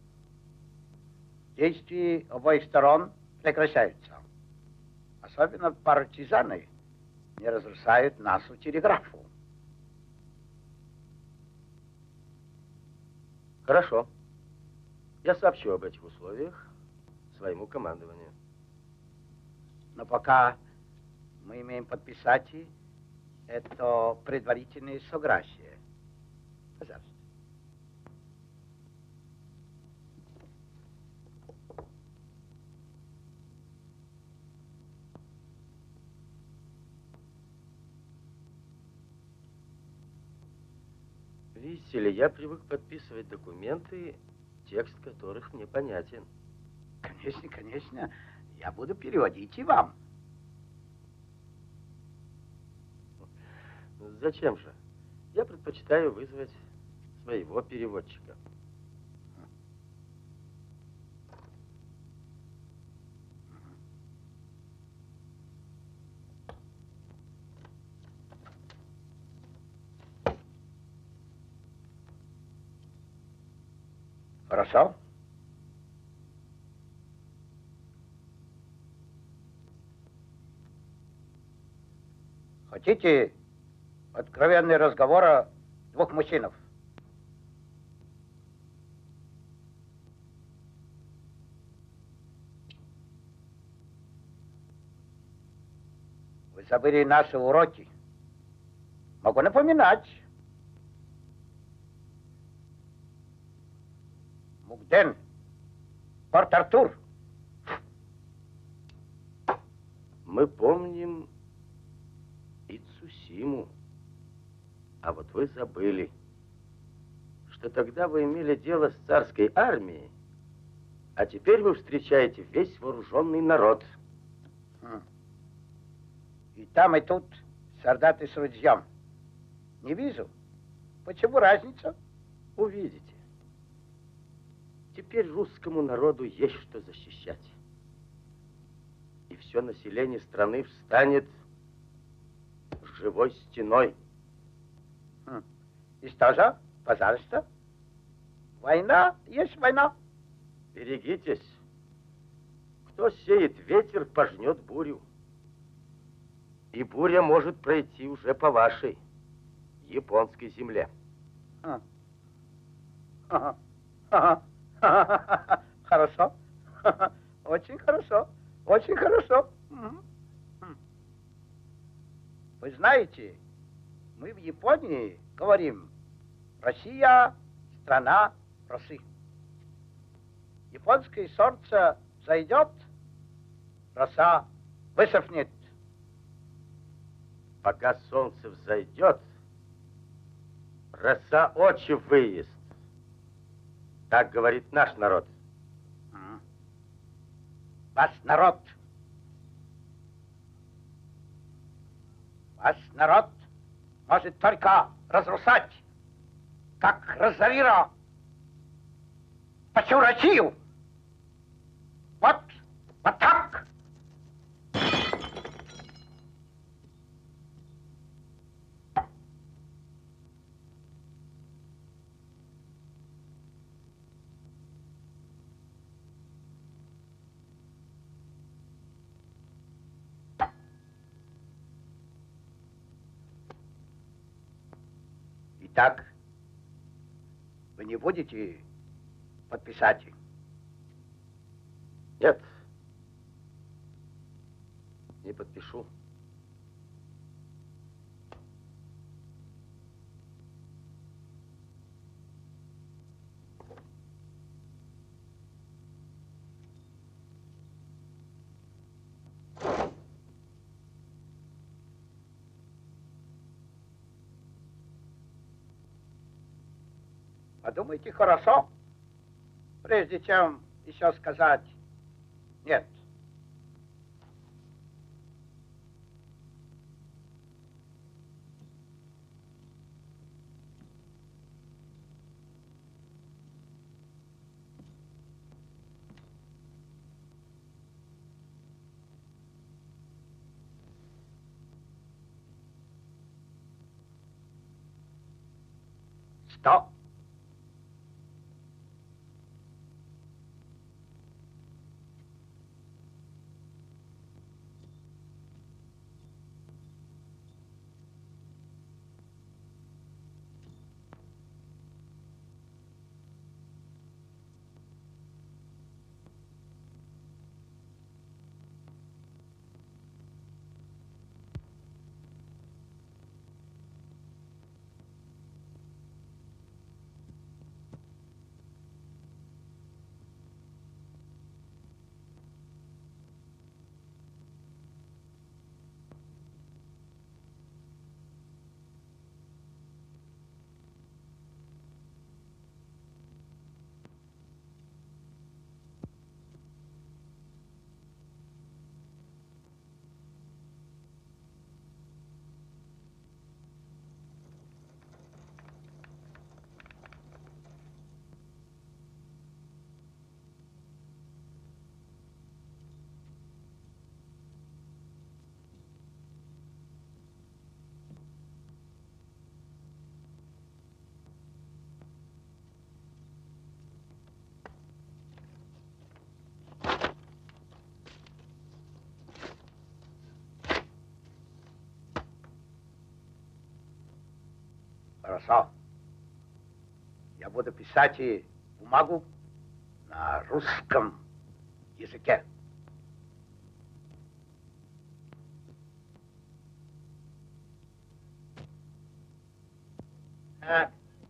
Действия обоих сторон прекращаются. Особенно партизаны не разрушают нашу телеграфу. Хорошо. Я сообщу об этих условиях своему командованию. Но пока мы имеем подписать это предварительное согласие. Пожалуйста. Видите ли, я привык подписывать документы, текст которых мне понятен. Конечно, конечно. Я буду переводить и вам. Зачем же? Я предпочитаю вызвать своего переводчика. Хорошо? Хотите откровенный разговор двух мужчин? Вы забыли наши уроки. Могу напоминать. Мукден, Порт-Артур. Мы помним и Цусиму. А вот вы забыли, что тогда вы имели дело с царской армией, а теперь вы встречаете весь вооруженный народ. И там, и тут солдаты с ружьем. Не вижу. Почему разница? Увидите. Теперь русскому народу есть что защищать. И все население страны встанет живой стеной. Хм. И что же? Пожалуйста. Война есть война. Берегитесь. Кто сеет ветер, пожнет бурю. И буря может пройти уже по вашей японской земле. А. Ага. Ага. Ага. Хорошо. Очень хорошо. Очень хорошо. Вы знаете, мы в Японии говорим: Россия — страна росы. Японское солнце зайдет, роса высохнет. Пока солнце взойдет, роса очи выест. Так говорит наш народ. Ваш народ. Ваш народ может только разрушать, как Розавира, почему Россию. Вот, вот так. Итак, вы не будете подписать? Нет, Не подпишу. Подумайте хорошо, прежде чем еще сказать «нет». Стоп! Хорошо. Я буду писать и бумагу на русском языке. А,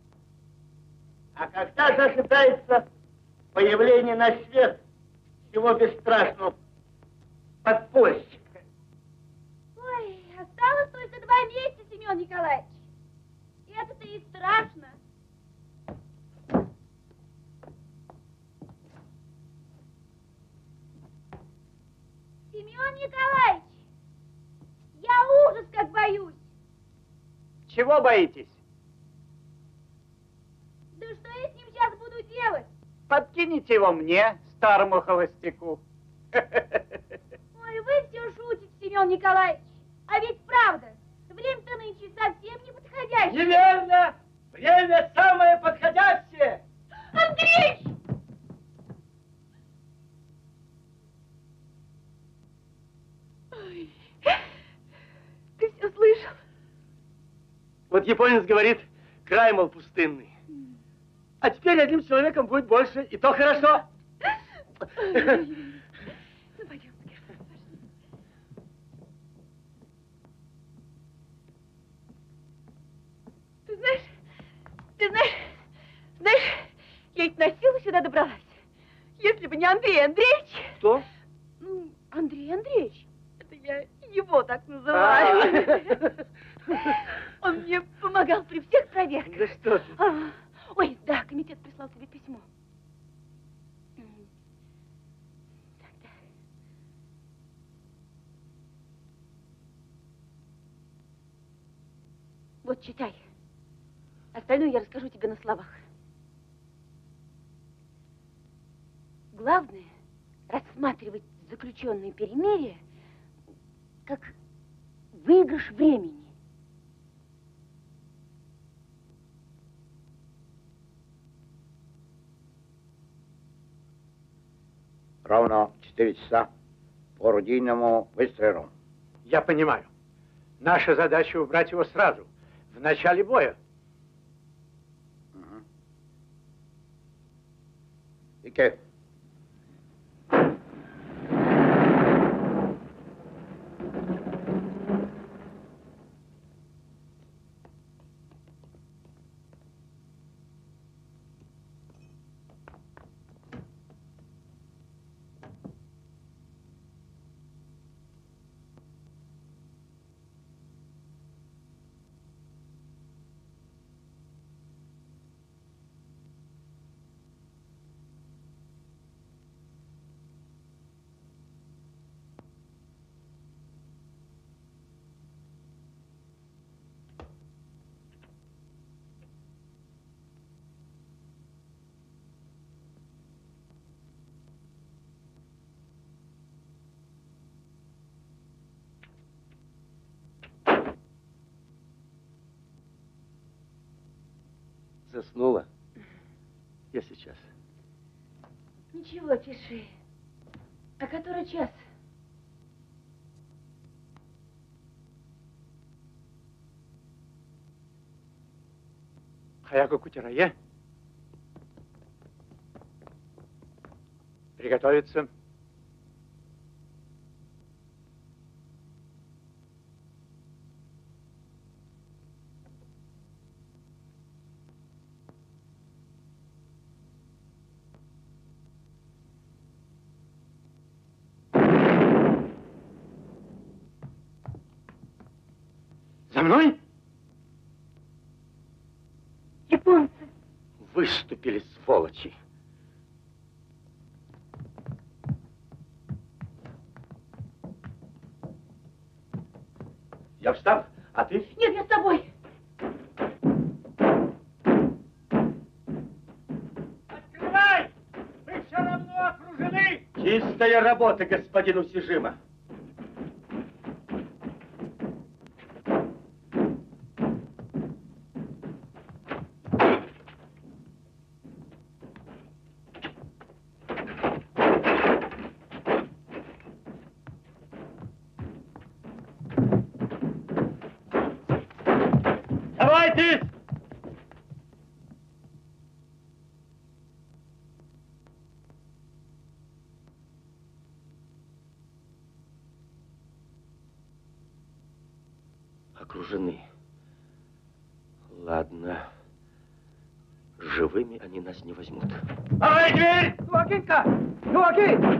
а когда же ожидается появление на свет всего бесстрашного подпольщика? Ой, осталось только два месяца, Семен Николаевич. Это-то и страшно. Семен Николаевич, я ужас как боюсь. Чего боитесь? Да что я с ним сейчас буду делать? Подкините его мне, старому холостяку. Ой, вы все шутите, Семен Николаевич. А ведь правда, время-то нынче совсем не подходящее. Неверно! Время самое подходящее! Андрей! Ой, ты все слышал? Вот японец говорит, край, мол, пустынный. А теперь одним человеком будет больше, и то хорошо. Ну, пойдем, пошли. Ты знаешь, ты знаешь, знаешь, я ведь на силу сюда добралась. Если бы не Андрей Андреевич... Кто? Ну, Андрей Андреевич. Это я его так называю. Он мне помогал при всех проверках. Да что ты? А, ой, да, комитет прислал тебе письмо. Так, да. Вот, читай. Остальное я расскажу тебе на словах. Главное — рассматривать заключенное перемирие как выигрыш времени. Ровно четыре часа по орудийному выстрелу. Я понимаю. Наша задача убрать его сразу, в начале боя. Угу. Ике. заснула. Я сейчас. Ничего, пиши. А который час? Хаяко Кутирае. Приготовиться. За мной? Японцы. Выступили, сволочи. Я встал, а ты? Нет, я с тобой. Открывай! Мы все равно окружены! Чистая работа, господин Усижима. Давайте! Окружены. Ладно. Живыми они нас не возьмут. Давай дверь! Joaquinka! Joaquin!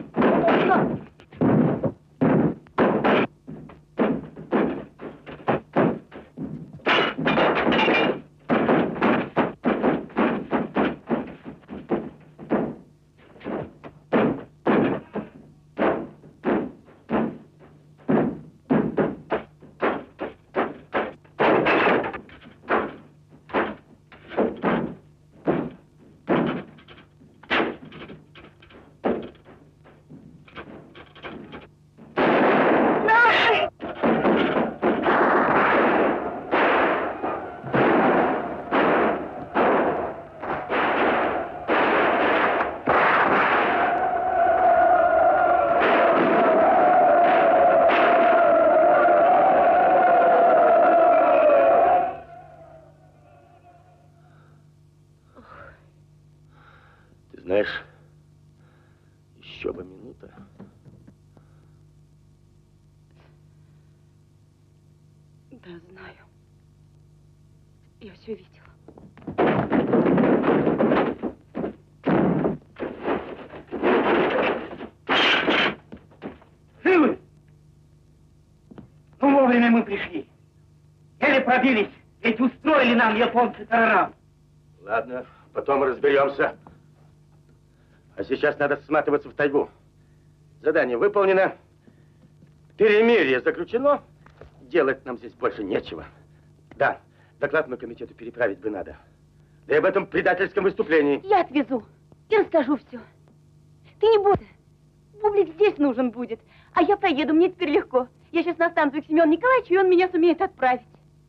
Знаешь, еще бы минута. Да, знаю. Я все видела. Живы! Ну, вовремя мы пришли. Еле пробились, ведь устроили нам японцы тарарам. Ладно, потом разберемся. А сейчас надо сматываться в тайгу. Задание выполнено. Перемирие заключено. Делать нам здесь больше нечего. Да, доклад на комитету переправить бы надо. Да и об этом предательском выступлении. Я отвезу и расскажу все. Ты не бойся. Бублик здесь нужен будет. А я проеду, мне теперь легко. Я сейчас на станцию к Семену Николаевичу, и он меня сумеет отправить.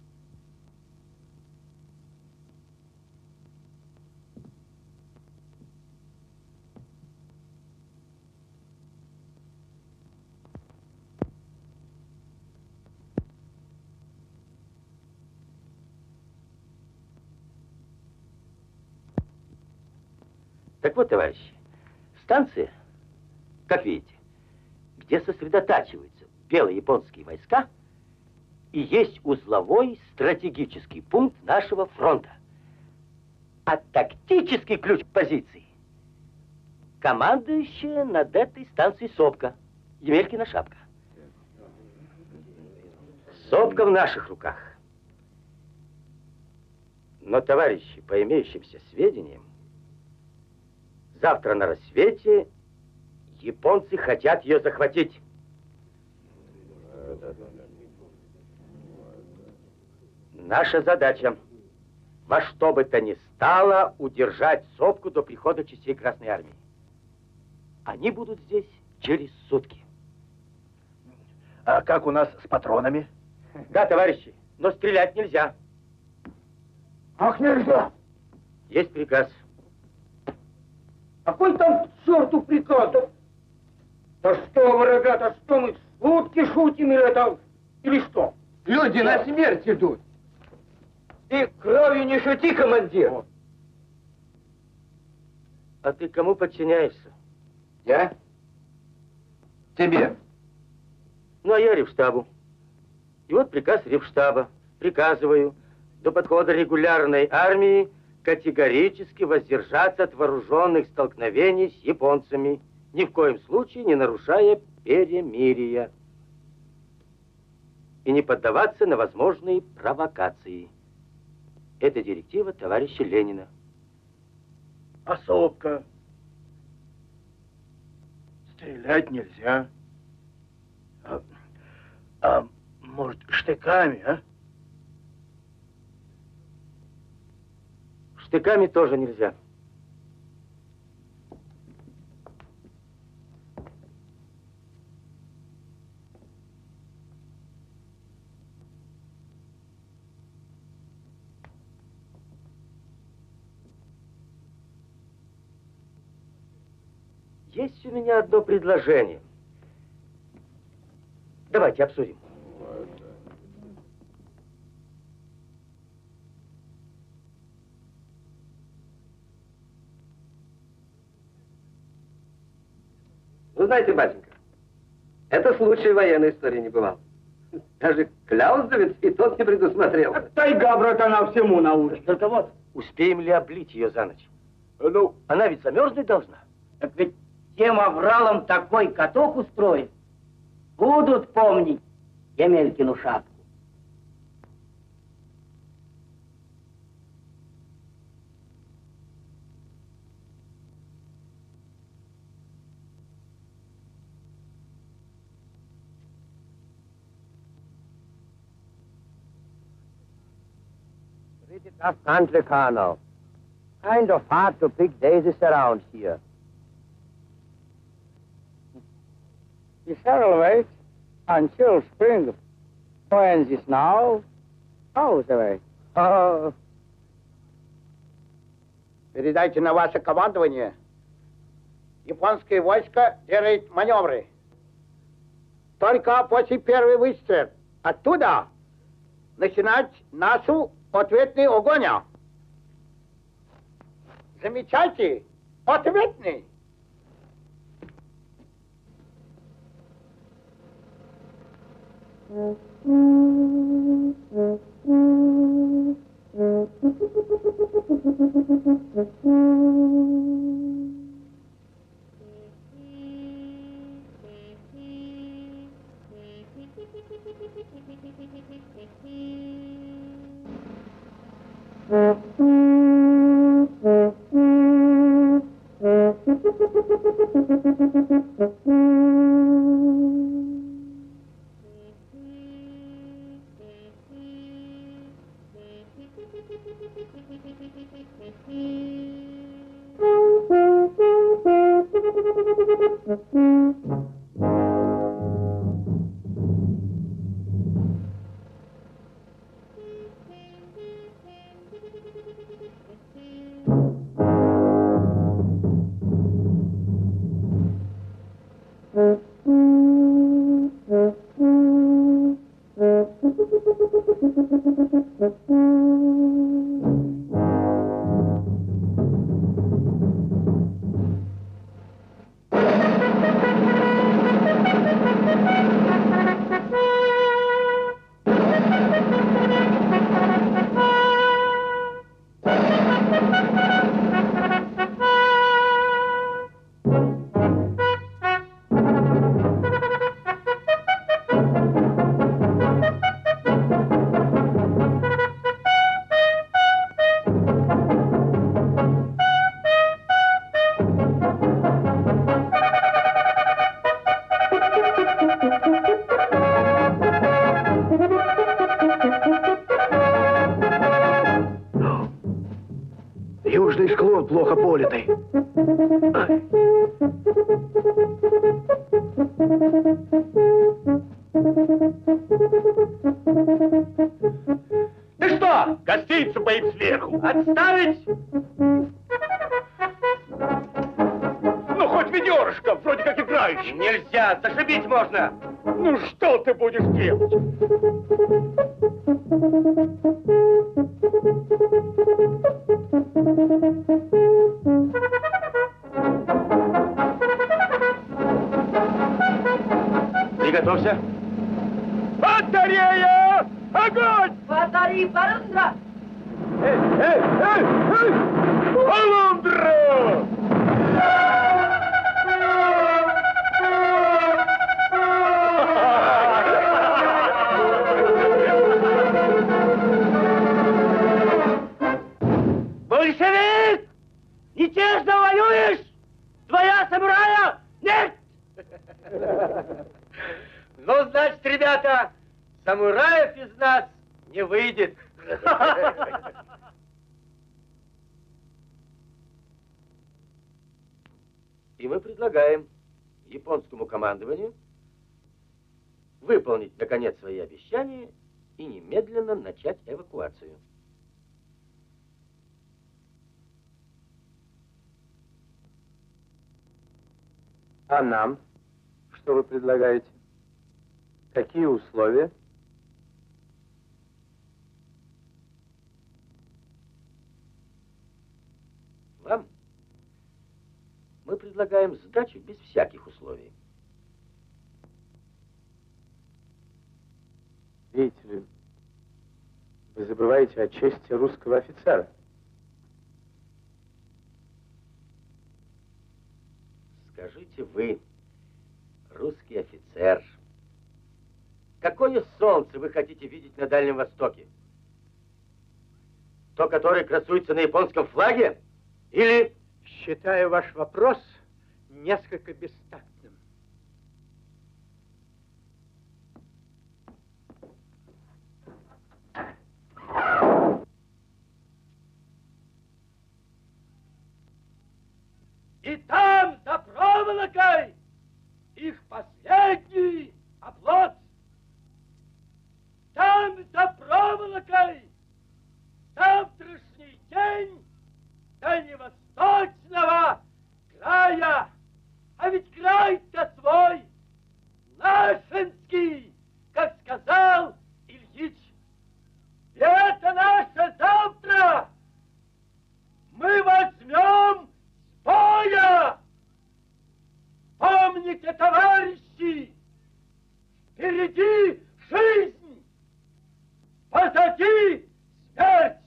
Так вот, товарищи, станция, как видите, где сосредотачиваются белые японские войска, и есть узловой стратегический пункт нашего фронта. А тактический ключ к позиции — командующая над этой станцией сопка, Емелькина шапка. Сопка в наших руках. Но, товарищи, по имеющимся сведениям, завтра на рассвете японцы хотят ее захватить. Наша задача во что бы то ни стало удержать сопку до прихода частей Красной Армии. Они будут здесь через сутки. А как у нас с патронами? Да, товарищи, но стрелять нельзя. Ах, нельзя! Есть приказ. Какой там к черту приказ? Да, да что вы, ребята, что мы, шутки шутим или это, или что? Люди на смерть идут. Ты кровью не шути, командир. А ты кому подчиняешься? Я? Тебе. Ну, а я ревштабу. И вот приказ ревштаба. Приказываю до подхода регулярной армии категорически воздержаться от вооруженных столкновений с японцами, ни в коем случае не нарушая перемирия. И не поддаваться на возможные провокации. Это директива товарища Ленина. А сопка? Стрелять нельзя. А, а может, штыками, а? Штыками тоже нельзя. Есть у меня одно предложение. Давайте обсудим. Вы знаете, батенька, это случай военной истории не бывал. Даже Кляузовец и тот не предусмотрел. Тайга, братана, всему научит. Только вот, успеем ли облить ее за ночь? Ну, она ведь замерзнуть должна. Так ведь тем авралом такой каток устроит. Будут помнить Емелькину шапку. Pretty tough country, Colonel. Kind of hard to pick daisies around here. We shall wait until spring. When is now? How the way? Oh. Передайте на ваше командование. Японское войско делает маневры. Только после первого выстрела оттуда начинать нашу ответный огонь. Замечайте, ответный. Южный склон плохо политый. Ты что, гостиница что поим сверху. Отставить! Ну, хоть ведерышко, вроде как играющий. Нельзя, зашибить можно. Ну, что ты будешь делать? Приготовься. Батарея! Огонь! Батареи, Полундра! Эй, эй, эй, эй! Полундра! Большевик! Нечестно воюешь! Твоя самурая? Нет! Ну, значит, ребята, самураев из нас не выйдет. И мы предлагаем японскому командованию выполнить, наконец, свои обещания и немедленно начать эвакуацию. А нам? Что вы предлагаете? Какие условия? Вам мы предлагаем сдачу без всяких условий. Видите ли, вы забываете о чести русского офицера. Скажите вы, русский офицер, какое солнце вы хотите видеть на Дальнем Востоке? То, которое красуется на японском флаге? Или... Считаю ваш вопрос несколько бестактным. И там, за проволокой, их последний оплот. Там, за проволокой, завтрашний день дальневосточного края. А ведь край-то свой, нашинский, как сказал Ильич. И это наше завтра. Мы возьмем с боя. Помните, товарищи, впереди жизнь, позади смерть.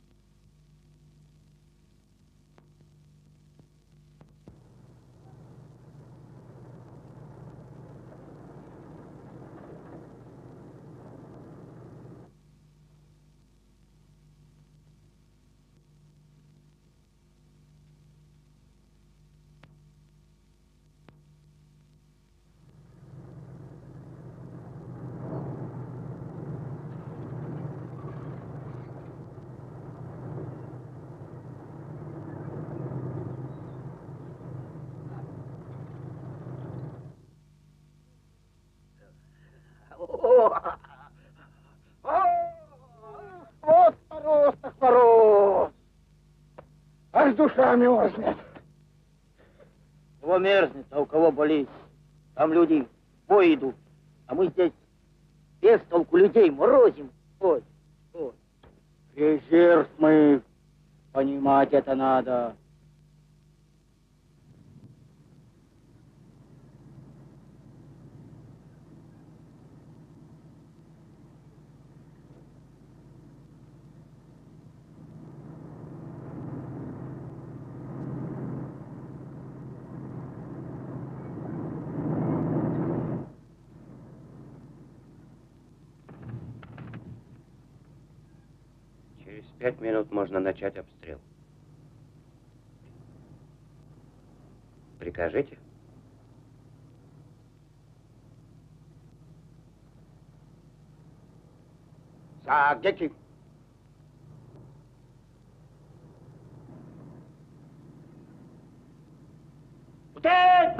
Вот мороз так мороз. Аж душа мерзнет. У кого мерзнет, а у кого болит. Там люди в бой идут, а мы здесь без толку людей морозим. Ой, ой. Резерв мы, понимать это надо. Через пять минут можно начать обстрел. Прикажите? Так, дети. Утень!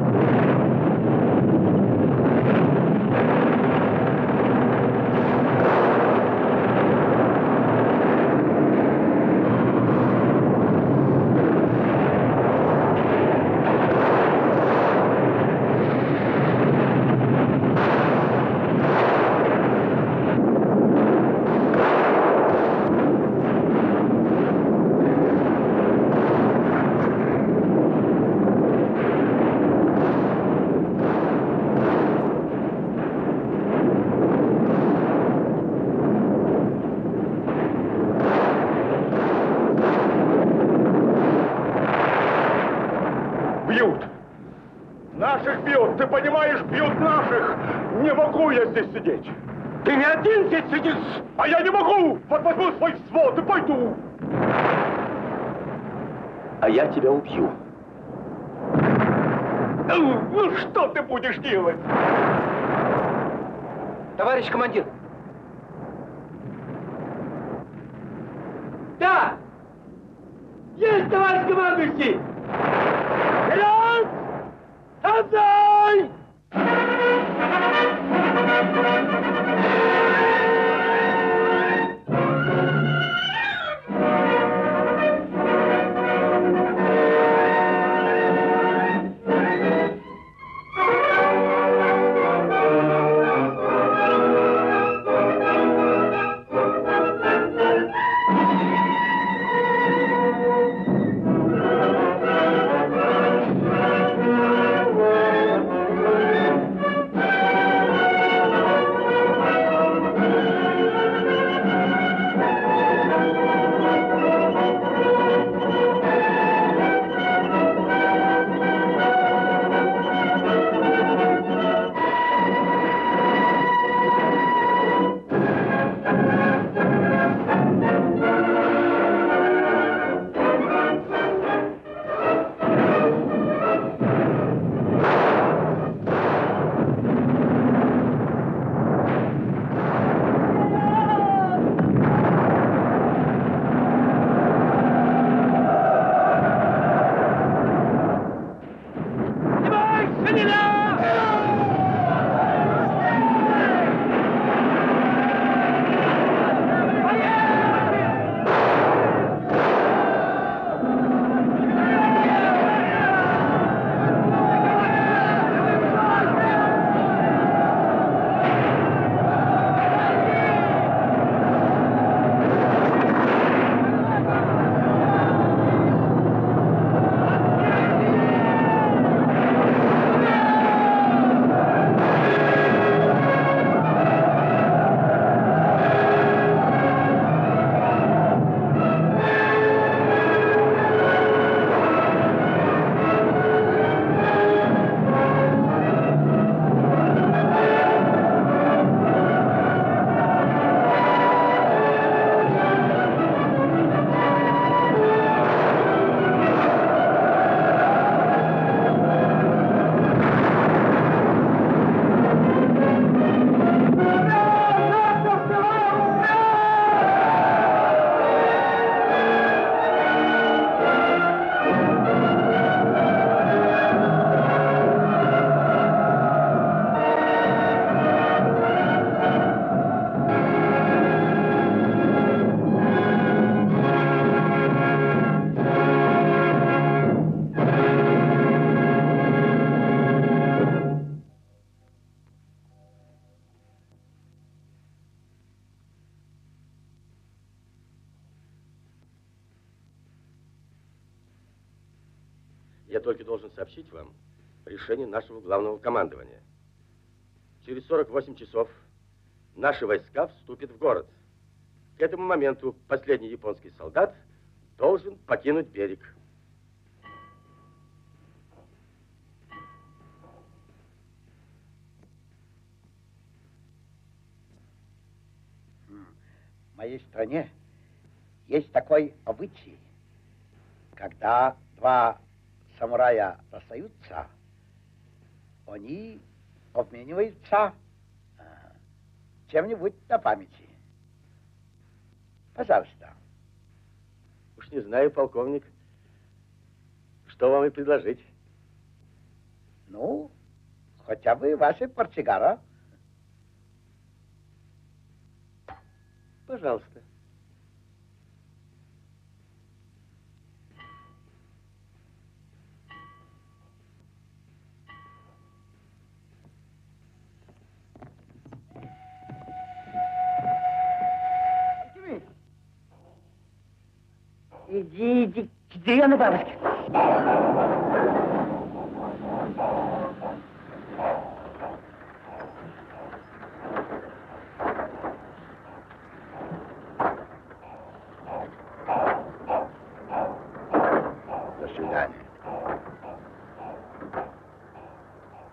Наших бьют, ты понимаешь, бьют наших. Не могу я здесь сидеть. Ты не один здесь сидишь. А я не могу. Вот возьму свой взвод и пойду. А я тебя убью. Ну, ну что ты будешь делать? Товарищ командир. Да! Есть, товарищ командующий! Вперед! Отдай! Я только должен сообщить вам решение нашего главного командования. Через сорок восемь часов наши войска вступят в город. К этому моменту последний японский солдат должен покинуть берег. В моей стране есть такой обычай, когда два самурая расстаются, они обмениваются э, чем-нибудь на памяти. Пожалуйста. Уж не знаю, полковник, что вам и предложить. Ну, хотя бы ваши портсигара. Пожалуйста. Иди, иди, к деревянной бабушке. До свидания.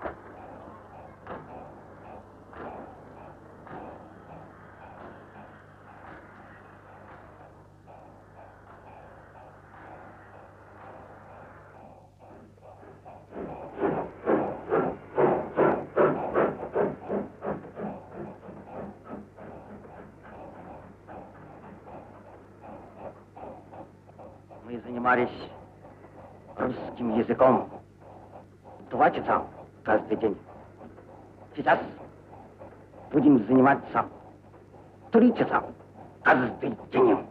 занимались русским языком два часа каждый день. Сейчас будем заниматься три часа каждый день.